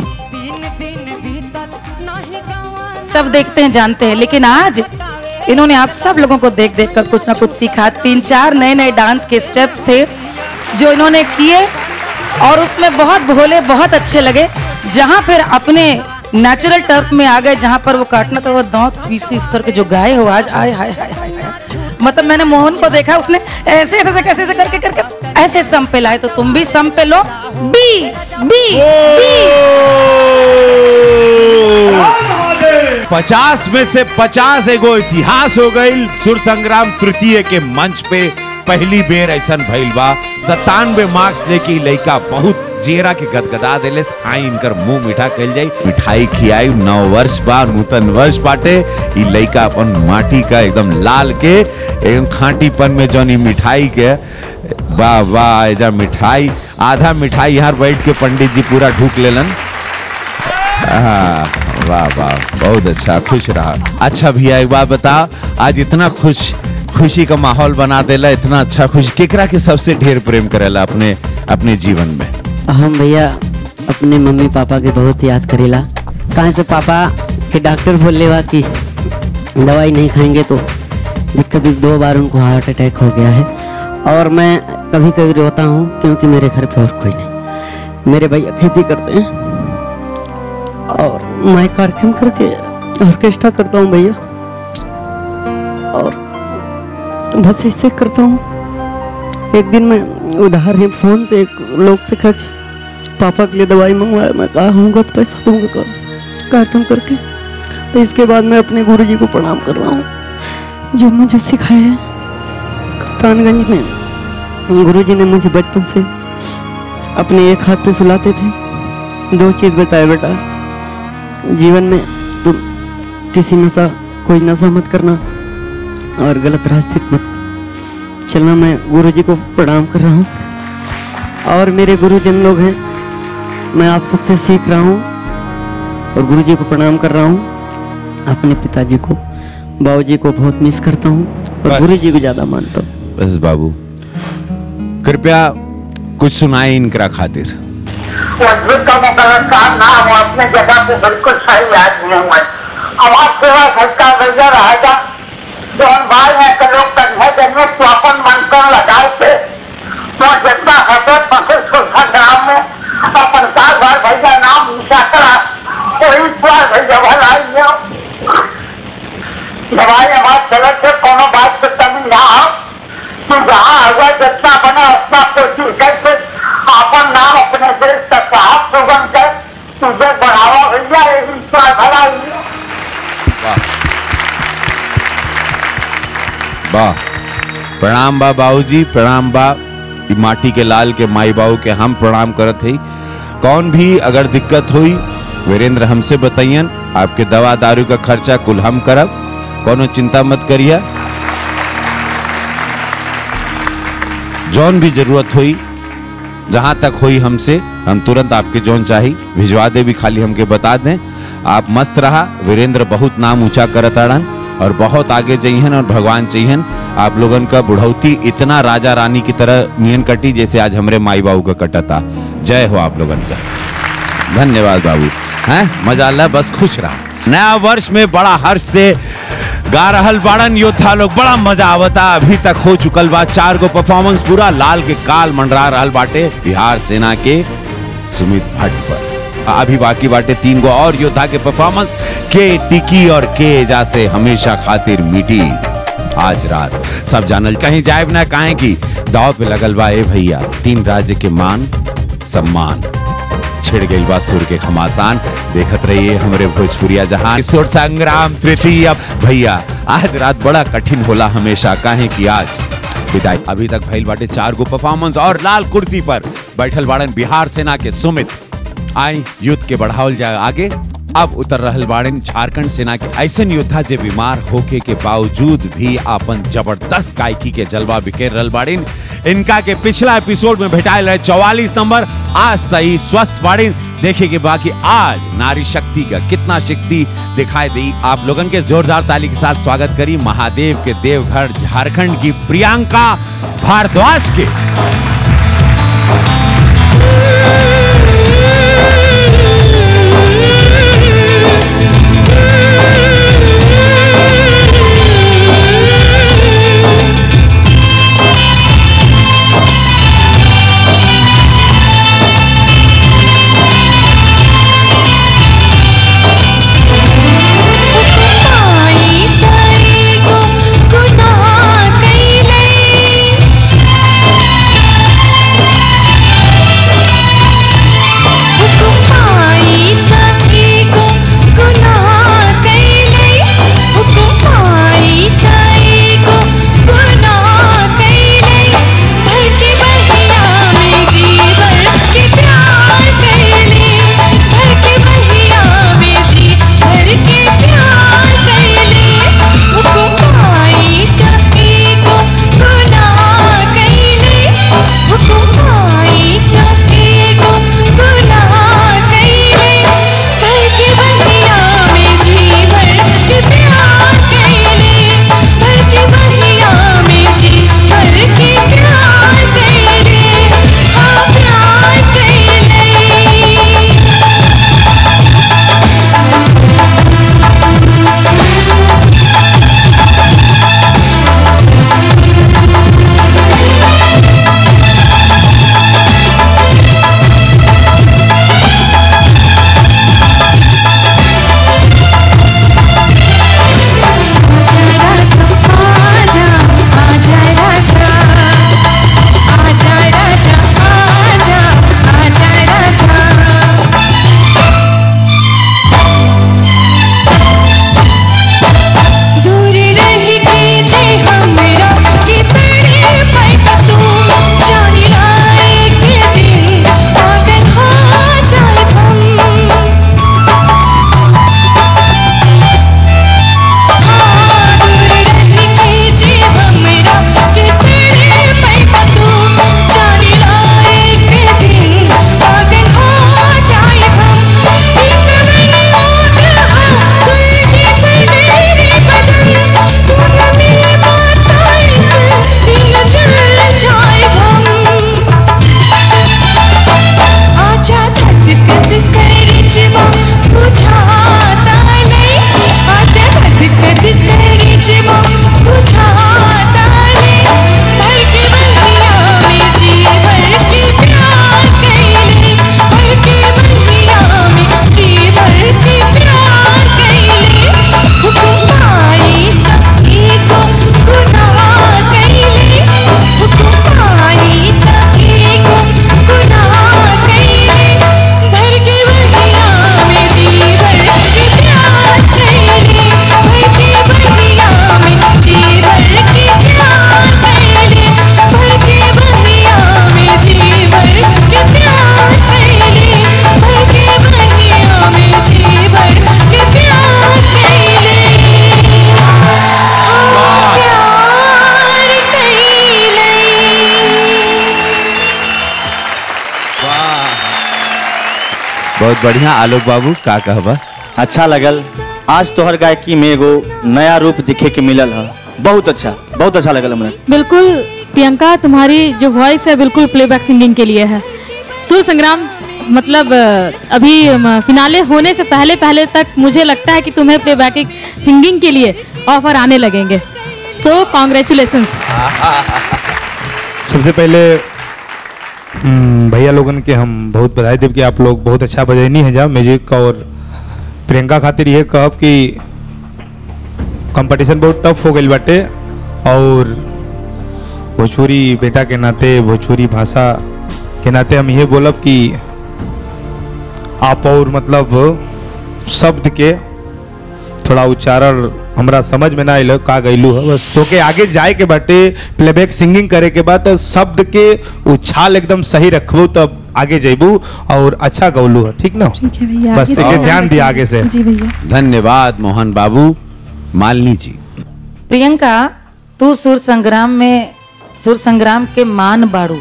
सब देखते हैं जानते हैं, लेकिन आज इन्होंने आप सब लोगों को देख देख कर कुछ ना कुछ सीखा। तीन चार नए नए डांस के स्टेप्स थे जो इन्होंने किए और उसमें बहुत भोले, बहुत अच्छे लगे। जहां फिर अपने नेचुरल टर्फ में आ गए, जहां पर वो काटना था वो दांत पीस पीस करके जो गाए हो आज, आए हाय हाय हाय। मतलब मैंने मोहन को देखा, उसने ऐसे ऐसे कैसे ऐसे करके करके ऐसे सम पे लाए, तो तुम भी सम पे लो। बीस बीस पचास में से पचास एगो इतिहास हो गई। सुर संग्राम तृतीय के मंच पे पहली बेर ऐसा भइल बा। सत्तानवे मार्क्स लेके लइका बहुत जेरा के गदगदा देले। आई इनकर मुंह मीठा कल जाई, मिठाई खियाई। नौ वर्ष बा, नूतन वर्ष बाटे। ई लइका अपन माटी का एकदम लाल के एकदम खाटीपन में जौन ई मिठाई के वाह वाह एजा मिठाई, आधा मिठाई यहाँ बैठ के पंडित जी पूरा ढूक लेलन। वाह वाह बहुत अच्छा, खुश रहा। अच्छा भैया एक बात बता, आज इतना खुश खुशी का माहौल बना देला, इतना अच्छा खुश, केकरा के सबसे ढेर प्रेम करेला अपने अपने जीवन में? हम भैया अपने मम्मी पापा के बहुत याद करेला। कहाँ से पापा के डॉक्टर बोले बा कि दवाई नहीं खाएंगे तो दिक्कत। दो बार उनको हार्ट अटैक हो गया है और मैं कभी कभी रोता हूँ क्योंकि मेरे घर पे और कोई नहीं। मेरे भैया खेती करते हैं और मैं कार्यक्रम करके ऑर्केस्ट्रा करता हूँ भैया, और बस ऐसे करता हूँ। एक दिन मैं उधार ही फोन से एक लोग से कहा कि पापा के लिए दवाई मंगवाया। मैं कहा होगा तो पैसा दूंगा का कार्यक्रम करके। तो इसके बाद मैं अपने गुरुजी को प्रणाम कर रहा हूँ जो मुझे सिखाए हैं। कप्तानगंज में गुरुजी ने मुझे बचपन से अपने एक हाथ पे सुलाते थे। दो चीज़ बताए, बेटा जीवन में तुम किसी नशा कोई नशा मत करना और गलत रास्ते मत चलना। मैं गुरुजी को प्रणाम कर रहा हूँ और मेरे गुरुजन लोग हैं, मैं आप सबसे सीख रहा हूँ और गुरुजी को प्रणाम कर रहा हूँ। अपने पिताजी को बाबूजी को बहुत मिस करता हूँ और गुरुजी को ज़्यादा मानता हूँ। बस बाबू कृपया कुछ सुनाए इनकरा खातिर। अपने जगह पे बिल्कुल सही आदमी हूँ मैं। हमारा सेवा घटका भैया रहेगा जौन भाई है के लोग कंधे जन्मे तो अपन मनकर लगाए थे तो जितना हटे पसे संग्राम में अपन साल भर भैया नाम निशा करा कोई बार भैया भला दवाई हमारे चलत से कोनो बात से कमी ना हो कि जहाँ हुआ जितना बना उतना कोशिश करके अपन नाम अपने देश का साहब सुगम कर तुझे बढ़ावा भैया यही भला वाह, प्रणाम बा बाबूजी, प्रणाम बा ई माटी के लाल के माई बाबू के हम प्रणाम करत हई। कौन भी अगर दिक्कत हुई वीरेंद्र हमसे बताइयन, आपके दवा दारू का खर्चा कुल हम करब, कोनो चिंता मत करिए। जौन भी जरूरत हुई जहां तक हुई हमसे हम तुरंत आपके जौन चाहिए भिजवा दे, भी खाली हमके बता दें। आप मस्त रहा। वीरेंद्र बहुत नाम ऊंचा करत आड़न और बहुत आगे जइहन और भगवान चाहिए आप लोगन का बुढ़ौती इतना राजा रानी की तरह नियन कटी जैसे आज हमरे माई बाबू का कटता। जय हो आप लोगन का। धन्यवाद बाबू, हैं मजा ला, बस खुश रहा। नया वर्ष में बड़ा हर्ष से गा रहल बाड़न योद्धा लोग, बड़ा मजा आवता। अभी तक हो चुकल बा चार गो परफॉर्मेंस, पूरा लाल के काल मंडरा रहल बाटे बिहार सेना के सुमित भट्ट पर। अभी बाकी बाटे तीन गो और योद्धा के परफॉर्मेंस, के टिकी और के एजा से हमेशा खातिर मिटी आज रात। सब जानल कहीं जाए ना काहे की दाव पे लगल बा ए भैया तीन राज्य के मान सम्मान। छिड़ गई बा सुर के घमासान। देखत रहिए हमरे भोजपुरिया जहां किशोर संग्राम तृतीय। भैया आज रात बड़ा कठिन होला हमेशा, काहे की आज विदाई। अभी तक भइल बाटे चार गो परफॉर्मेंस और लाल कुर्सी पर बैठल बाड़न बिहार सेना के सुमित। आई युद्ध के बढ़ावल जाए आगे। अब उतर रहल बाड़न झारखंड सेना के ऐसन योद्धा जे बीमार होके के बावजूद भी अपन जबरदस्त गायकी के जलवा बिखेर रहल बाड़न। इनका के पिछला एपिसोड में भेटाइल रहे चौवालीस नंबर, आज तई स्वस्थ बाड़न। देखे के बाकी आज नारी शक्ति का कितना शक्ति दिखाई दी। आप लोगन के जोरदार ताली के साथ स्वागत करी महादेव के देवघर झारखंड की प्रियंका भारद्वाज के। गुना बहुत बढ़िया। आलोक बाबू का कहबा? अच्छा लगल। आज तोहर गायकी में एगो नया रूप दिखे के मिलल है। बहुत अच्छा, बहुत अच्छा लगल हमरा। बिल्कुल प्रियंका, तुम्हारी जो वॉइस है बिल्कुल प्लेबैक सिंगिंग के लिए है। सुर संग्राम मतलब अभी फिनाले होने से पहले पहले तक मुझे लगता है कि तुम्हें प्लेबैक सिंगिंग के लिए ऑफर आने लगेंगे। So congratulations. सबसे पहले हम्म, भैया लोगन के हम बहुत बधाई देव कि आप लोग बहुत अच्छा बजैनी है जा म्यूजिक। और प्रियंका खातिर ये कहब कि कंपटीशन बहुत टफ हो गई बाटे, और भोजपुरी बेटा के नाते, भोजपुरी भाषा के नाते हम ये बोलब कि आप और मतलब शब्द के थोड़ा उच्चारण हमरा समझ में ना आइल का गईलू है। बस तो के आगे जाए के बाटे प्लेबैक सिंगिंग करे के बाद तो शब्द के उछाल एकदम सही रखबू तब आगे जेबू और अच्छा गौलू है। ठीक ना? ठीक है भैया, बस आगे एक से- ध्यान दिया आगे से। जी भैया। धन्यवाद मोहन बाबू। मालिनी जी। प्रियंका, तू सुर संग्राम में सुर संग्राम के मान बाड़ू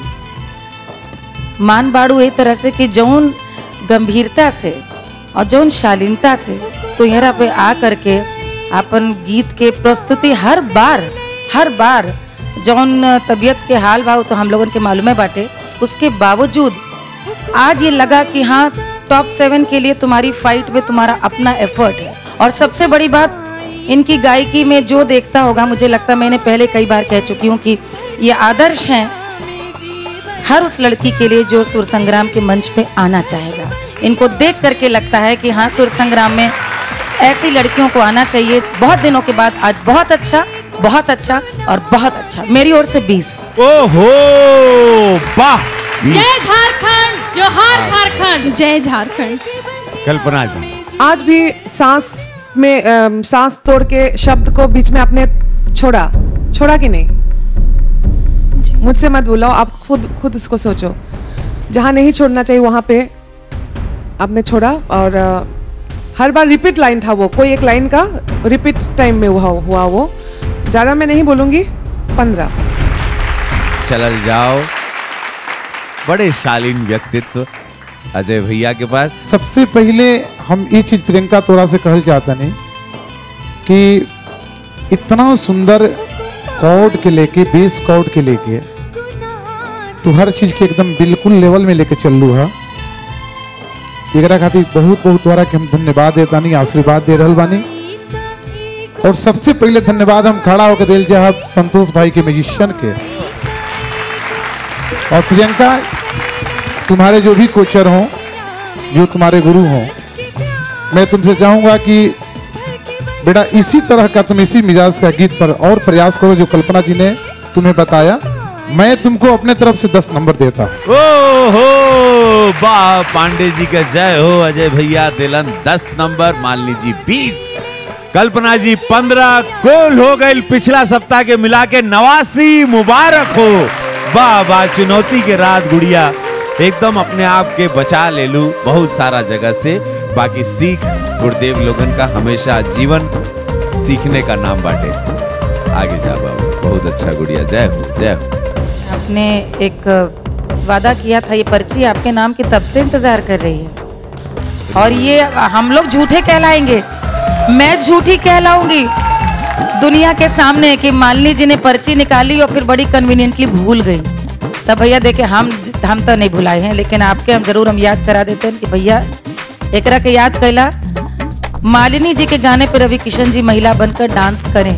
मान बाड़ू एक तरह से कि जौन गंभीरता से और जौन शालीनता से तो यहाँ पे आ करके अपन गीत के प्रस्तुति हर बार हर बार जौन तबीयत के हाल भाव तो हम लोगन के मालूम है बाटे, उसके बावजूद आज ये लगा कि हाँ टॉप सेवन के लिए तुम्हारी फाइट में तुम्हारा अपना एफर्ट है। और सबसे बड़ी बात इनकी गायकी में जो देखता होगा, मुझे लगता, मैंने पहले कई बार कह चुकी हूँ कि ये आदर्श हैं हर उस लड़की के लिए जो सुर संग्राम के मंच पे आना चाहेगा। इनको देख करके लगता है कि हाँ सुर संग्राम में ऐसी लड़कियों को आना चाहिए। बहुत दिनों के बाद आज बहुत अच्छा, बहुत अच्छा और बहुत अच्छा। मेरी ओर से बीस। ओहो वाह। जय झारखंड, जोहार झारखंड, जय झारखंड। कल्पना जी। आज भी सांस में अम, सांस तोड़ के शब्द को बीच में आपने छोड़ा छोड़ा कि नहीं? मुझसे मत बुलाओ, आप खुद खुद उसको सोचो। जहाँ नहीं छोड़ना चाहिए वहाँ पे आपने छोड़ा। और अ, हर बार रिपीट लाइन था वो, कोई एक लाइन का रिपीट टाइम में हुआ हुआ वो। ज़्यादा मैं नहीं बोलूँगी, पंद्रह। चलल जाओ। बड़े शालीन व्यक्तित्व अजय भैया के पास। सबसे पहले हम ये चीज प्रियंका तोरा से कहल चाहता नहीं कि इतना सुंदर कॉर्ड के लेके, बेस कॉर्ड के लेके तू हर चीज के एकदम बिल्कुल लेवल में लेके चल लू है। एकरा खातिर बहुत बहुत तोरा के हम धन्यवाद देता नहीं, आशीर्वाद दे रहल बानी। और सबसे पहले धन्यवाद हम खड़ा होकर दिल चाहब संतोष भाई के म्यूजिशियन के। और प्रियंका, तुम्हारे जो भी कोचर हों, जो तुम्हारे गुरु हों, मैं तुमसे चाहूंगा कि बेटा इसी तरह का तुम इसी मिजाज का गीत पर और प्रयास करो जो कल्पना जी ने तुम्हें बताया। मैं तुमको अपने तरफ से दस नंबर देता हूं। ओहो वाह। पांडे जी का जय हो। अजय भैया दिलन दस नंबर, मालिनी जी बीस, कल्पना जी पंद्रह। गोल हो गई पिछला सप्ताह के मिला के नवासी। मुबारक हो। वाह वाह। चुनौती के रात गुड़िया एकदम अपने आप के बचा ले लू बहुत सारा जगह से। बाकी सीख गुरुदेव लोगन का हमेशा जीवन सीखने का नाम बांटे। आगे जा बाबू। बहुत अच्छा गुड़िया। जय हो, जय हो। आपने एक वादा किया था, ये पर्ची आपके नाम की तब से इंतजार कर रही है। और ये हम लोग झूठे कहलाएंगे, मैं झूठी कहलाऊंगी दुनिया के सामने कि मालिनी जी ने पर्ची निकाली और फिर बड़ी कन्वीनियंटली भूल गई। तब भैया देखे हम हम तो नहीं भुलाए हैं, लेकिन आपके हम जरूर हम याद करा देते हैं कि भैया एकरा के याद कैला। मालिनी जी के गाने पे रवि किशन जी महिला बनकर डांस करें।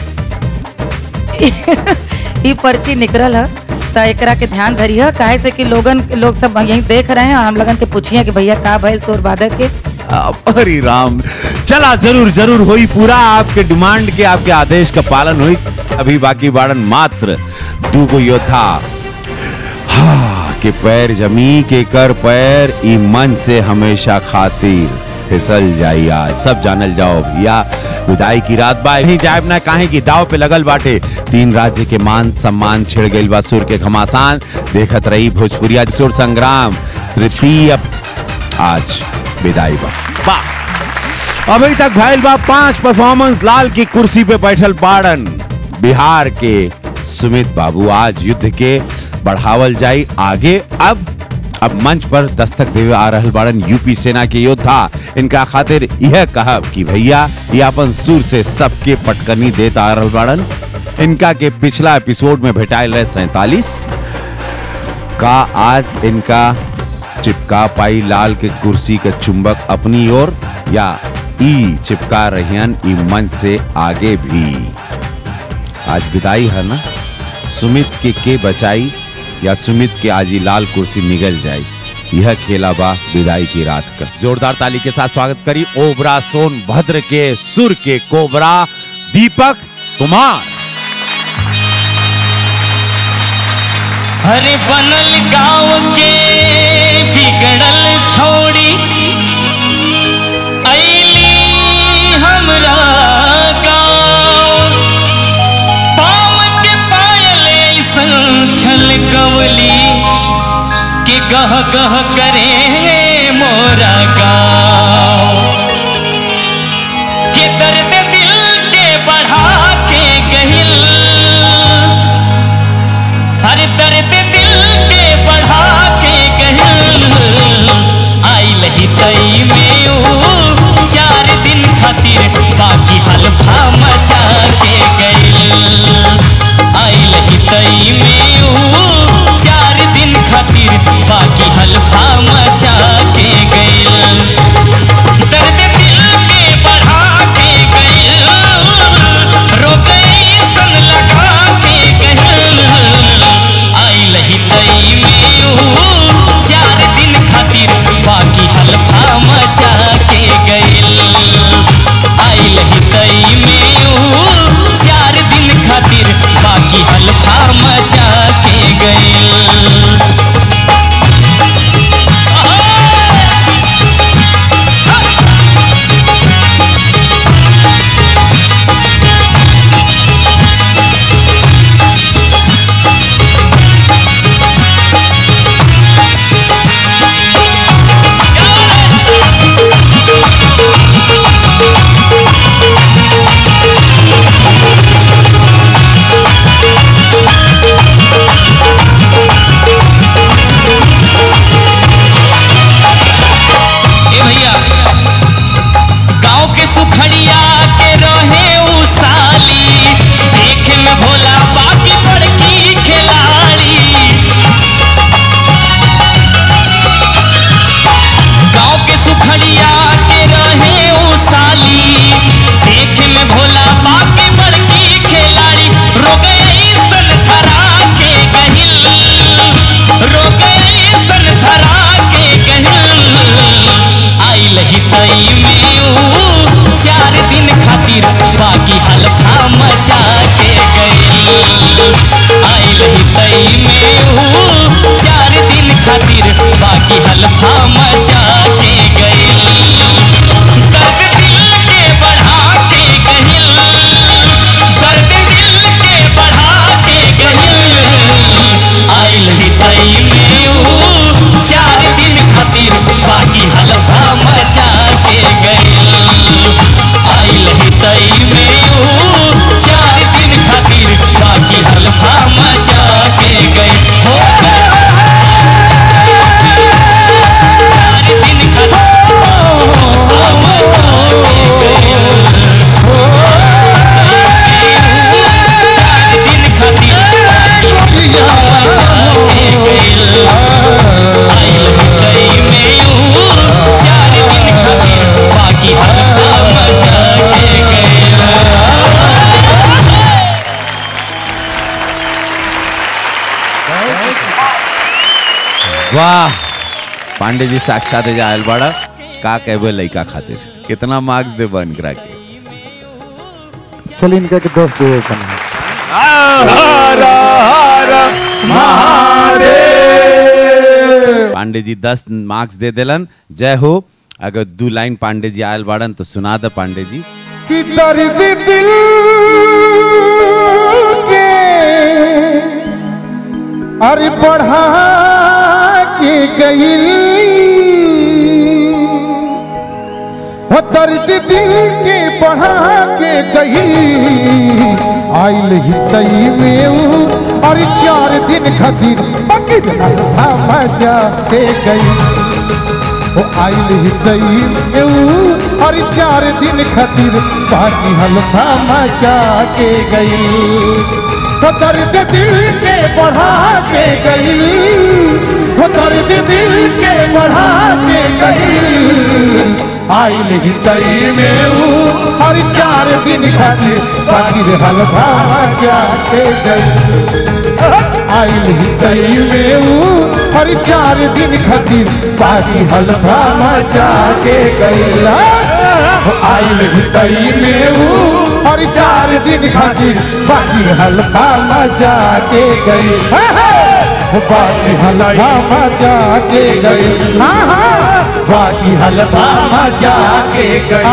ये पर्ची निकल है तो एकरा के ध्यान धरिए, काहे से कि लोगन लोग सब यहीं देख रहे हैं और हम लोगन के पूछिए कि भैया का भइल तोर बाधक के। हरि राम। चला जरूर जरूर होई पूरा आपके डिमांड के, आपके आदेश का पालन हुई। अभी बाकी बाड़न मात्र दूगो योद्धा। हाँ के पैर जमी के कर पैर ई मन से हमेशा खातिर फिसल जाई। आज सब जानल जाओ भैया विदाई की रात बा। नहीं जाए ना काहे की दाव पे लगल बाटे। तीन राज्य के मान सम्मान छिड़ गई बा सुर के घमासान। देखत रही भोजपुरिया सुर संग्राम तृतीय आज विदाई बा। बा अभी तक भैल बा पांच परफॉर्मेंस। लाल की कुर्सी पे बैठल बाड़न बिहार के सुमित बाबू। आज युद्ध के बढ़ावल जाई आगे। अब अब मंच पर दस्तक देवे आ रहल बाड़न यूपी सेना के योद्धा। इनका खातिर यह कहब कि भैया ये अपन सुर से सबके पटकनी देता आ रहल बाड़न। इनका के पिछला एपिसोड में भेटाइल रहे सैतालीस का आज इनका चिपका पाई लाल के कुर्सी के चुंबक अपनी ओर या ई चिपका रहियन ई मंच से आगे भी। आज विदाई है ना, सुमित के के बचाई या सुमित के आज ही लाल कुर्सी निगल जाए, यह खेला बा विदाई की रात का। जोरदार ताली के साथ स्वागत करी ओबरा सोनभद्र के सुर के कोबरा दीपक कुमार। हरे बनल गांव के बिगड़ल छोड़ी ऐली हमरा गांव, पाँव के पायल ऐसन छलकवली के गह गह करे मोरा गांव, के दर्द दिल के बढ़ा के गहिल, हर दर्द दिल के बढ़ा के गहिल, आइल ही तई में ऊ चार दिन खातिर बाकी हलफा मचा के गइल, आइल ही तई में ऊ चार दिन खातिर बाकी हलफा मचा के गइल, दर्द दिल के बढ़ा के गइल, रो गई सन लगा के गइल, आइल ही तई में ऊ चार दिन खातिर बाकी हलफा मचा के गइल, आइल ही तई में ऊ चार दिन खातिर बाकी हलफा मचा के गइल। वाह पांडे जी साक्षात आयल बड़ा का कहबे लइका खातिर कितना मार्क्स दे बन करा के चल इनका के दस दे अपन पांडे जी दस मार्क्स दे देलन। जय हो। अगर दो लाइन पांडे जी आयल बाड़न तो सुना दे पांडे जी। कि दर्द दिल के अरे बढ़ा के गइल हो, दर्द दिल के बढ़ा के गइल, आइल ही तई में और चार दिन खातिर बाकी हल्फा मचा के गई वो आइल ही दई और चार दिन खातिर बाकी हल्फा मचा के गई वो दर्द दिल के बढ़ा के गई वो दर्द दिल के बढ़ा के गई आइल ही दई में और चार दिन खातिर बाकी हल्फा मचा के गई आइल ही दई में और चार दिन खातिर बाकी हल्फा मचा के गई आइल ही दई में और चार दिन खातिर बाकी हल्फा मचा के गई बाकी हल्फा मचा के गई बाकी हल्फा मचा के गई।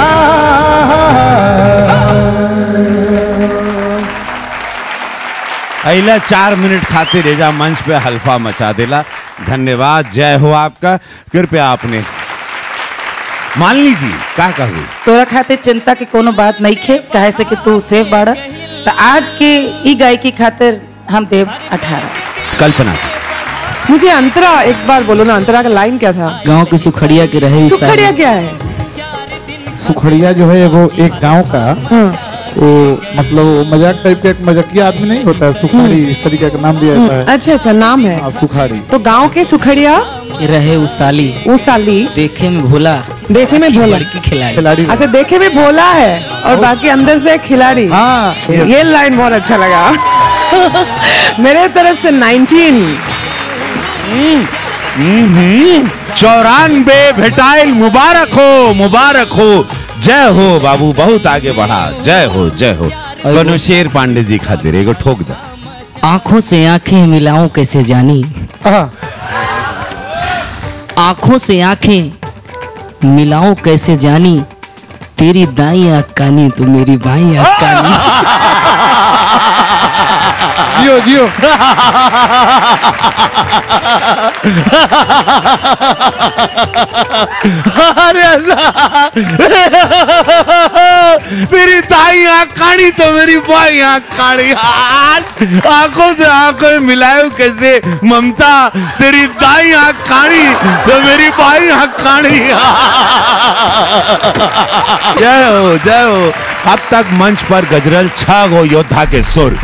अला चार मिनट खातिर रेजा मंच पे हल्फा मचा देला। धन्यवाद, जय हो आपका। कृपया आपने मान लीजिए का कहू तोरा खातिर चिंता की कोनो बात नहीं खे, कहे से कि तू सेफ बाड़ा। तो आज के ई गायकी खातिर हम देव अठारह। कल्पना से मुझे अंतरा एक बार बोलो ना, अंतरा का लाइन क्या था? गांव की सुखड़िया के रहे। सुखड़िया क्या है? सुखड़िया जो है वो एक गांव का वो मतलब वो मजाक टाइप का एक मजाकिया आदमी नहीं होता है, सुखाड़ी इस तरीके का नाम दिया जाता है। अच्छा अच्छा नाम है सुखाड़ी। तो गांव के सुखड़िया रहे उसाली उसाली देखे में भोला, देखे में भोला लड़की खिलाड़ी खिलाड़ी। अच्छा देखे में भोला है और बाकी अंदर से खिलाड़ी। हाँ ये लाइन बहुत अच्छा लगा। मेरे तरफ से नाइनटीन चौरानबे भेटाइल मुबारक हो, मुबारक हो, जय हो बाबू, बहुत आगे बढ़ा, जय हो जय हो। कोनो शेर पांडे जी खातिर एगो ठोक दे। आंखों से आंखें मिलाऊं कैसे जानी, आंखों से आंखें मिलाऊं कैसे जानी, तेरी दाई आंख कानी तो मेरी बाई आंख कानी। जियो जियो। अरे अल्लाह, तेरी दाई आंख कानी तो मेरी बाई आंख कानी। आंखों से आंखों मिलायो कैसे ममता, तेरी दाई आंख कानी तो मेरी बाई आंख कानी। जय हो जय हो। अब तक मंच पर गजरल छह गो योद्धा के सुर।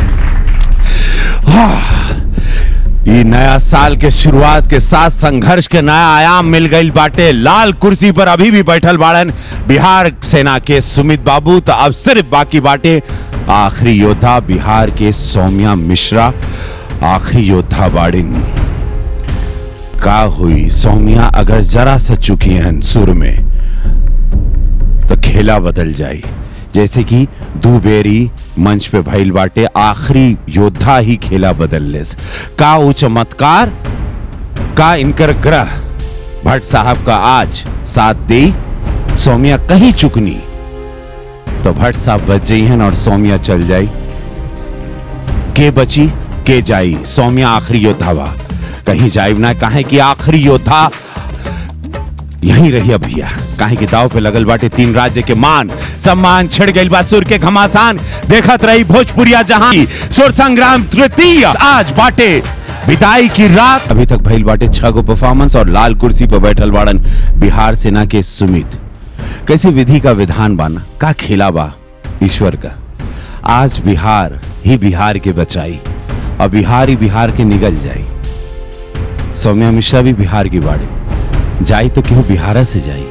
ये नया साल के शुरुआत के साथ संघर्ष के नया आयाम मिल गई बाटे। लाल कुर्सी पर अभी भी बैठल बाड़न बिहार सेना के सुमित बाबू। तो अब सिर्फ बाकी बाटे आखिरी योद्धा बिहार के सौम्या मिश्रा। आखिरी योद्धा बाड़िन का हुई सौम्या अगर जरा सा चुकी हैं सुर में तो खेला बदल जाई। जैसे कि दुबेरी मंच पे भइल बाटे, आखिरी योद्धा ही खेला बदल लेस। का वो चमत्कार, का इनकर ग्रह भट्ट साहब का आज साथ दे। सौम्या कहीं चुकनी तो भट्ट साहब बच जाई हैं और सौम्या चल जाई। के बची के जाई, सौम्या आखिरी योद्धा बा, कहीं जाई ना। काहे कि आखिरी योद्धा यहीं रही भैया, काहे कि दाव पे लगल बाटे तीन राज्य के मान सम्मान। छिड़ गई बा सुर के घमासान, देखत रही भोजपुरिया जहां सुर संग्राम तृतीय आज बाटे विदाई की रात। अभी तक भइल बाटे छह गो परफॉर्मेंस और लाल कुर्सी पर बैठल बाड़न बिहार सेना के सुमित। कैसे विधि का विधान बाना, का खेला बा ईश्वर का। आज बिहार ही बिहार के बचाई और बिहार ही बिहार के निगल जाई। सौम्या मिश्रा भी बिहार की बाड़ी जाई तो क्यों बिहारा से जाई।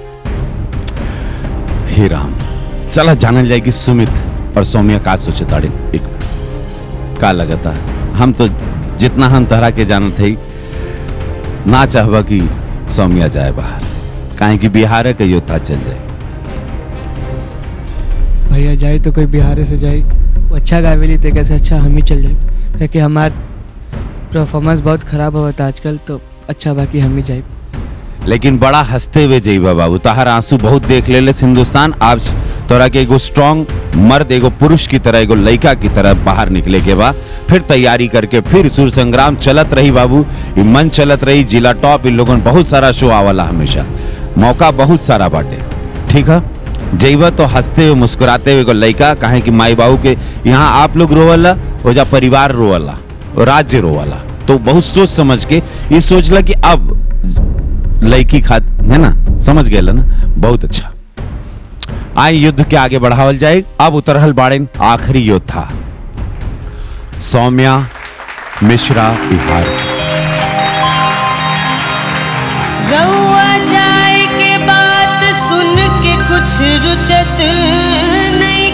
हे राम, चला जानल जाएगी सुमित और सौम्या का सोचे ताड़े। एक का लगता हम तो जितना हम तरह के जानते थे ना चाहबा कि सौम्या जाए बाहर, काहे कि बिहार के योद्धा चल जाए। भैया जाए तो कोई बिहार से जाए, अच्छा गावेली तो कैसे अच्छा हम ही चल जाए, क्योंकि हमार परफॉर्मेंस बहुत खराब होता है आजकल, तो अच्छा बाकी हम ही जाए। लेकिन बड़ा हंसते हुए जईबा बाबू, तहार आंसू बहुत देख ले हिंदुस्तान। आज तोरा के एगो स्ट्रॉन्ग मर्द, एगो पुरुष की तरह, एगो लड़का की तरह बाहर निकले के बाद फिर तैयारी करके फिर सुर संग्राम चलत रही बाबू। ये मन चलत रही, जिला टॉप, इन लोगों बहुत सारा शो आवाला, हमेशा मौका बहुत सारा बाटे। ठीक है, जईबा तो हंसते हुए मुस्कुराते हुए एगो लड़का, काहे कि माई बाबू के यहाँ आप लोग रोवला, ओजा परिवार रोवला, राज्य रो वाला। तो बहुत सोच समझ के ये सोचला कि अब लड़की खात है ना, समझ गए ना, बहुत अच्छा। आई युद्ध के आगे बढ़ावल जाए। अब उतरहल बाड़े आखिरी योद्धा सौम्या मिश्रा बिहार से। रउआ जाए के बात सुन के कुछ रुचत नहीं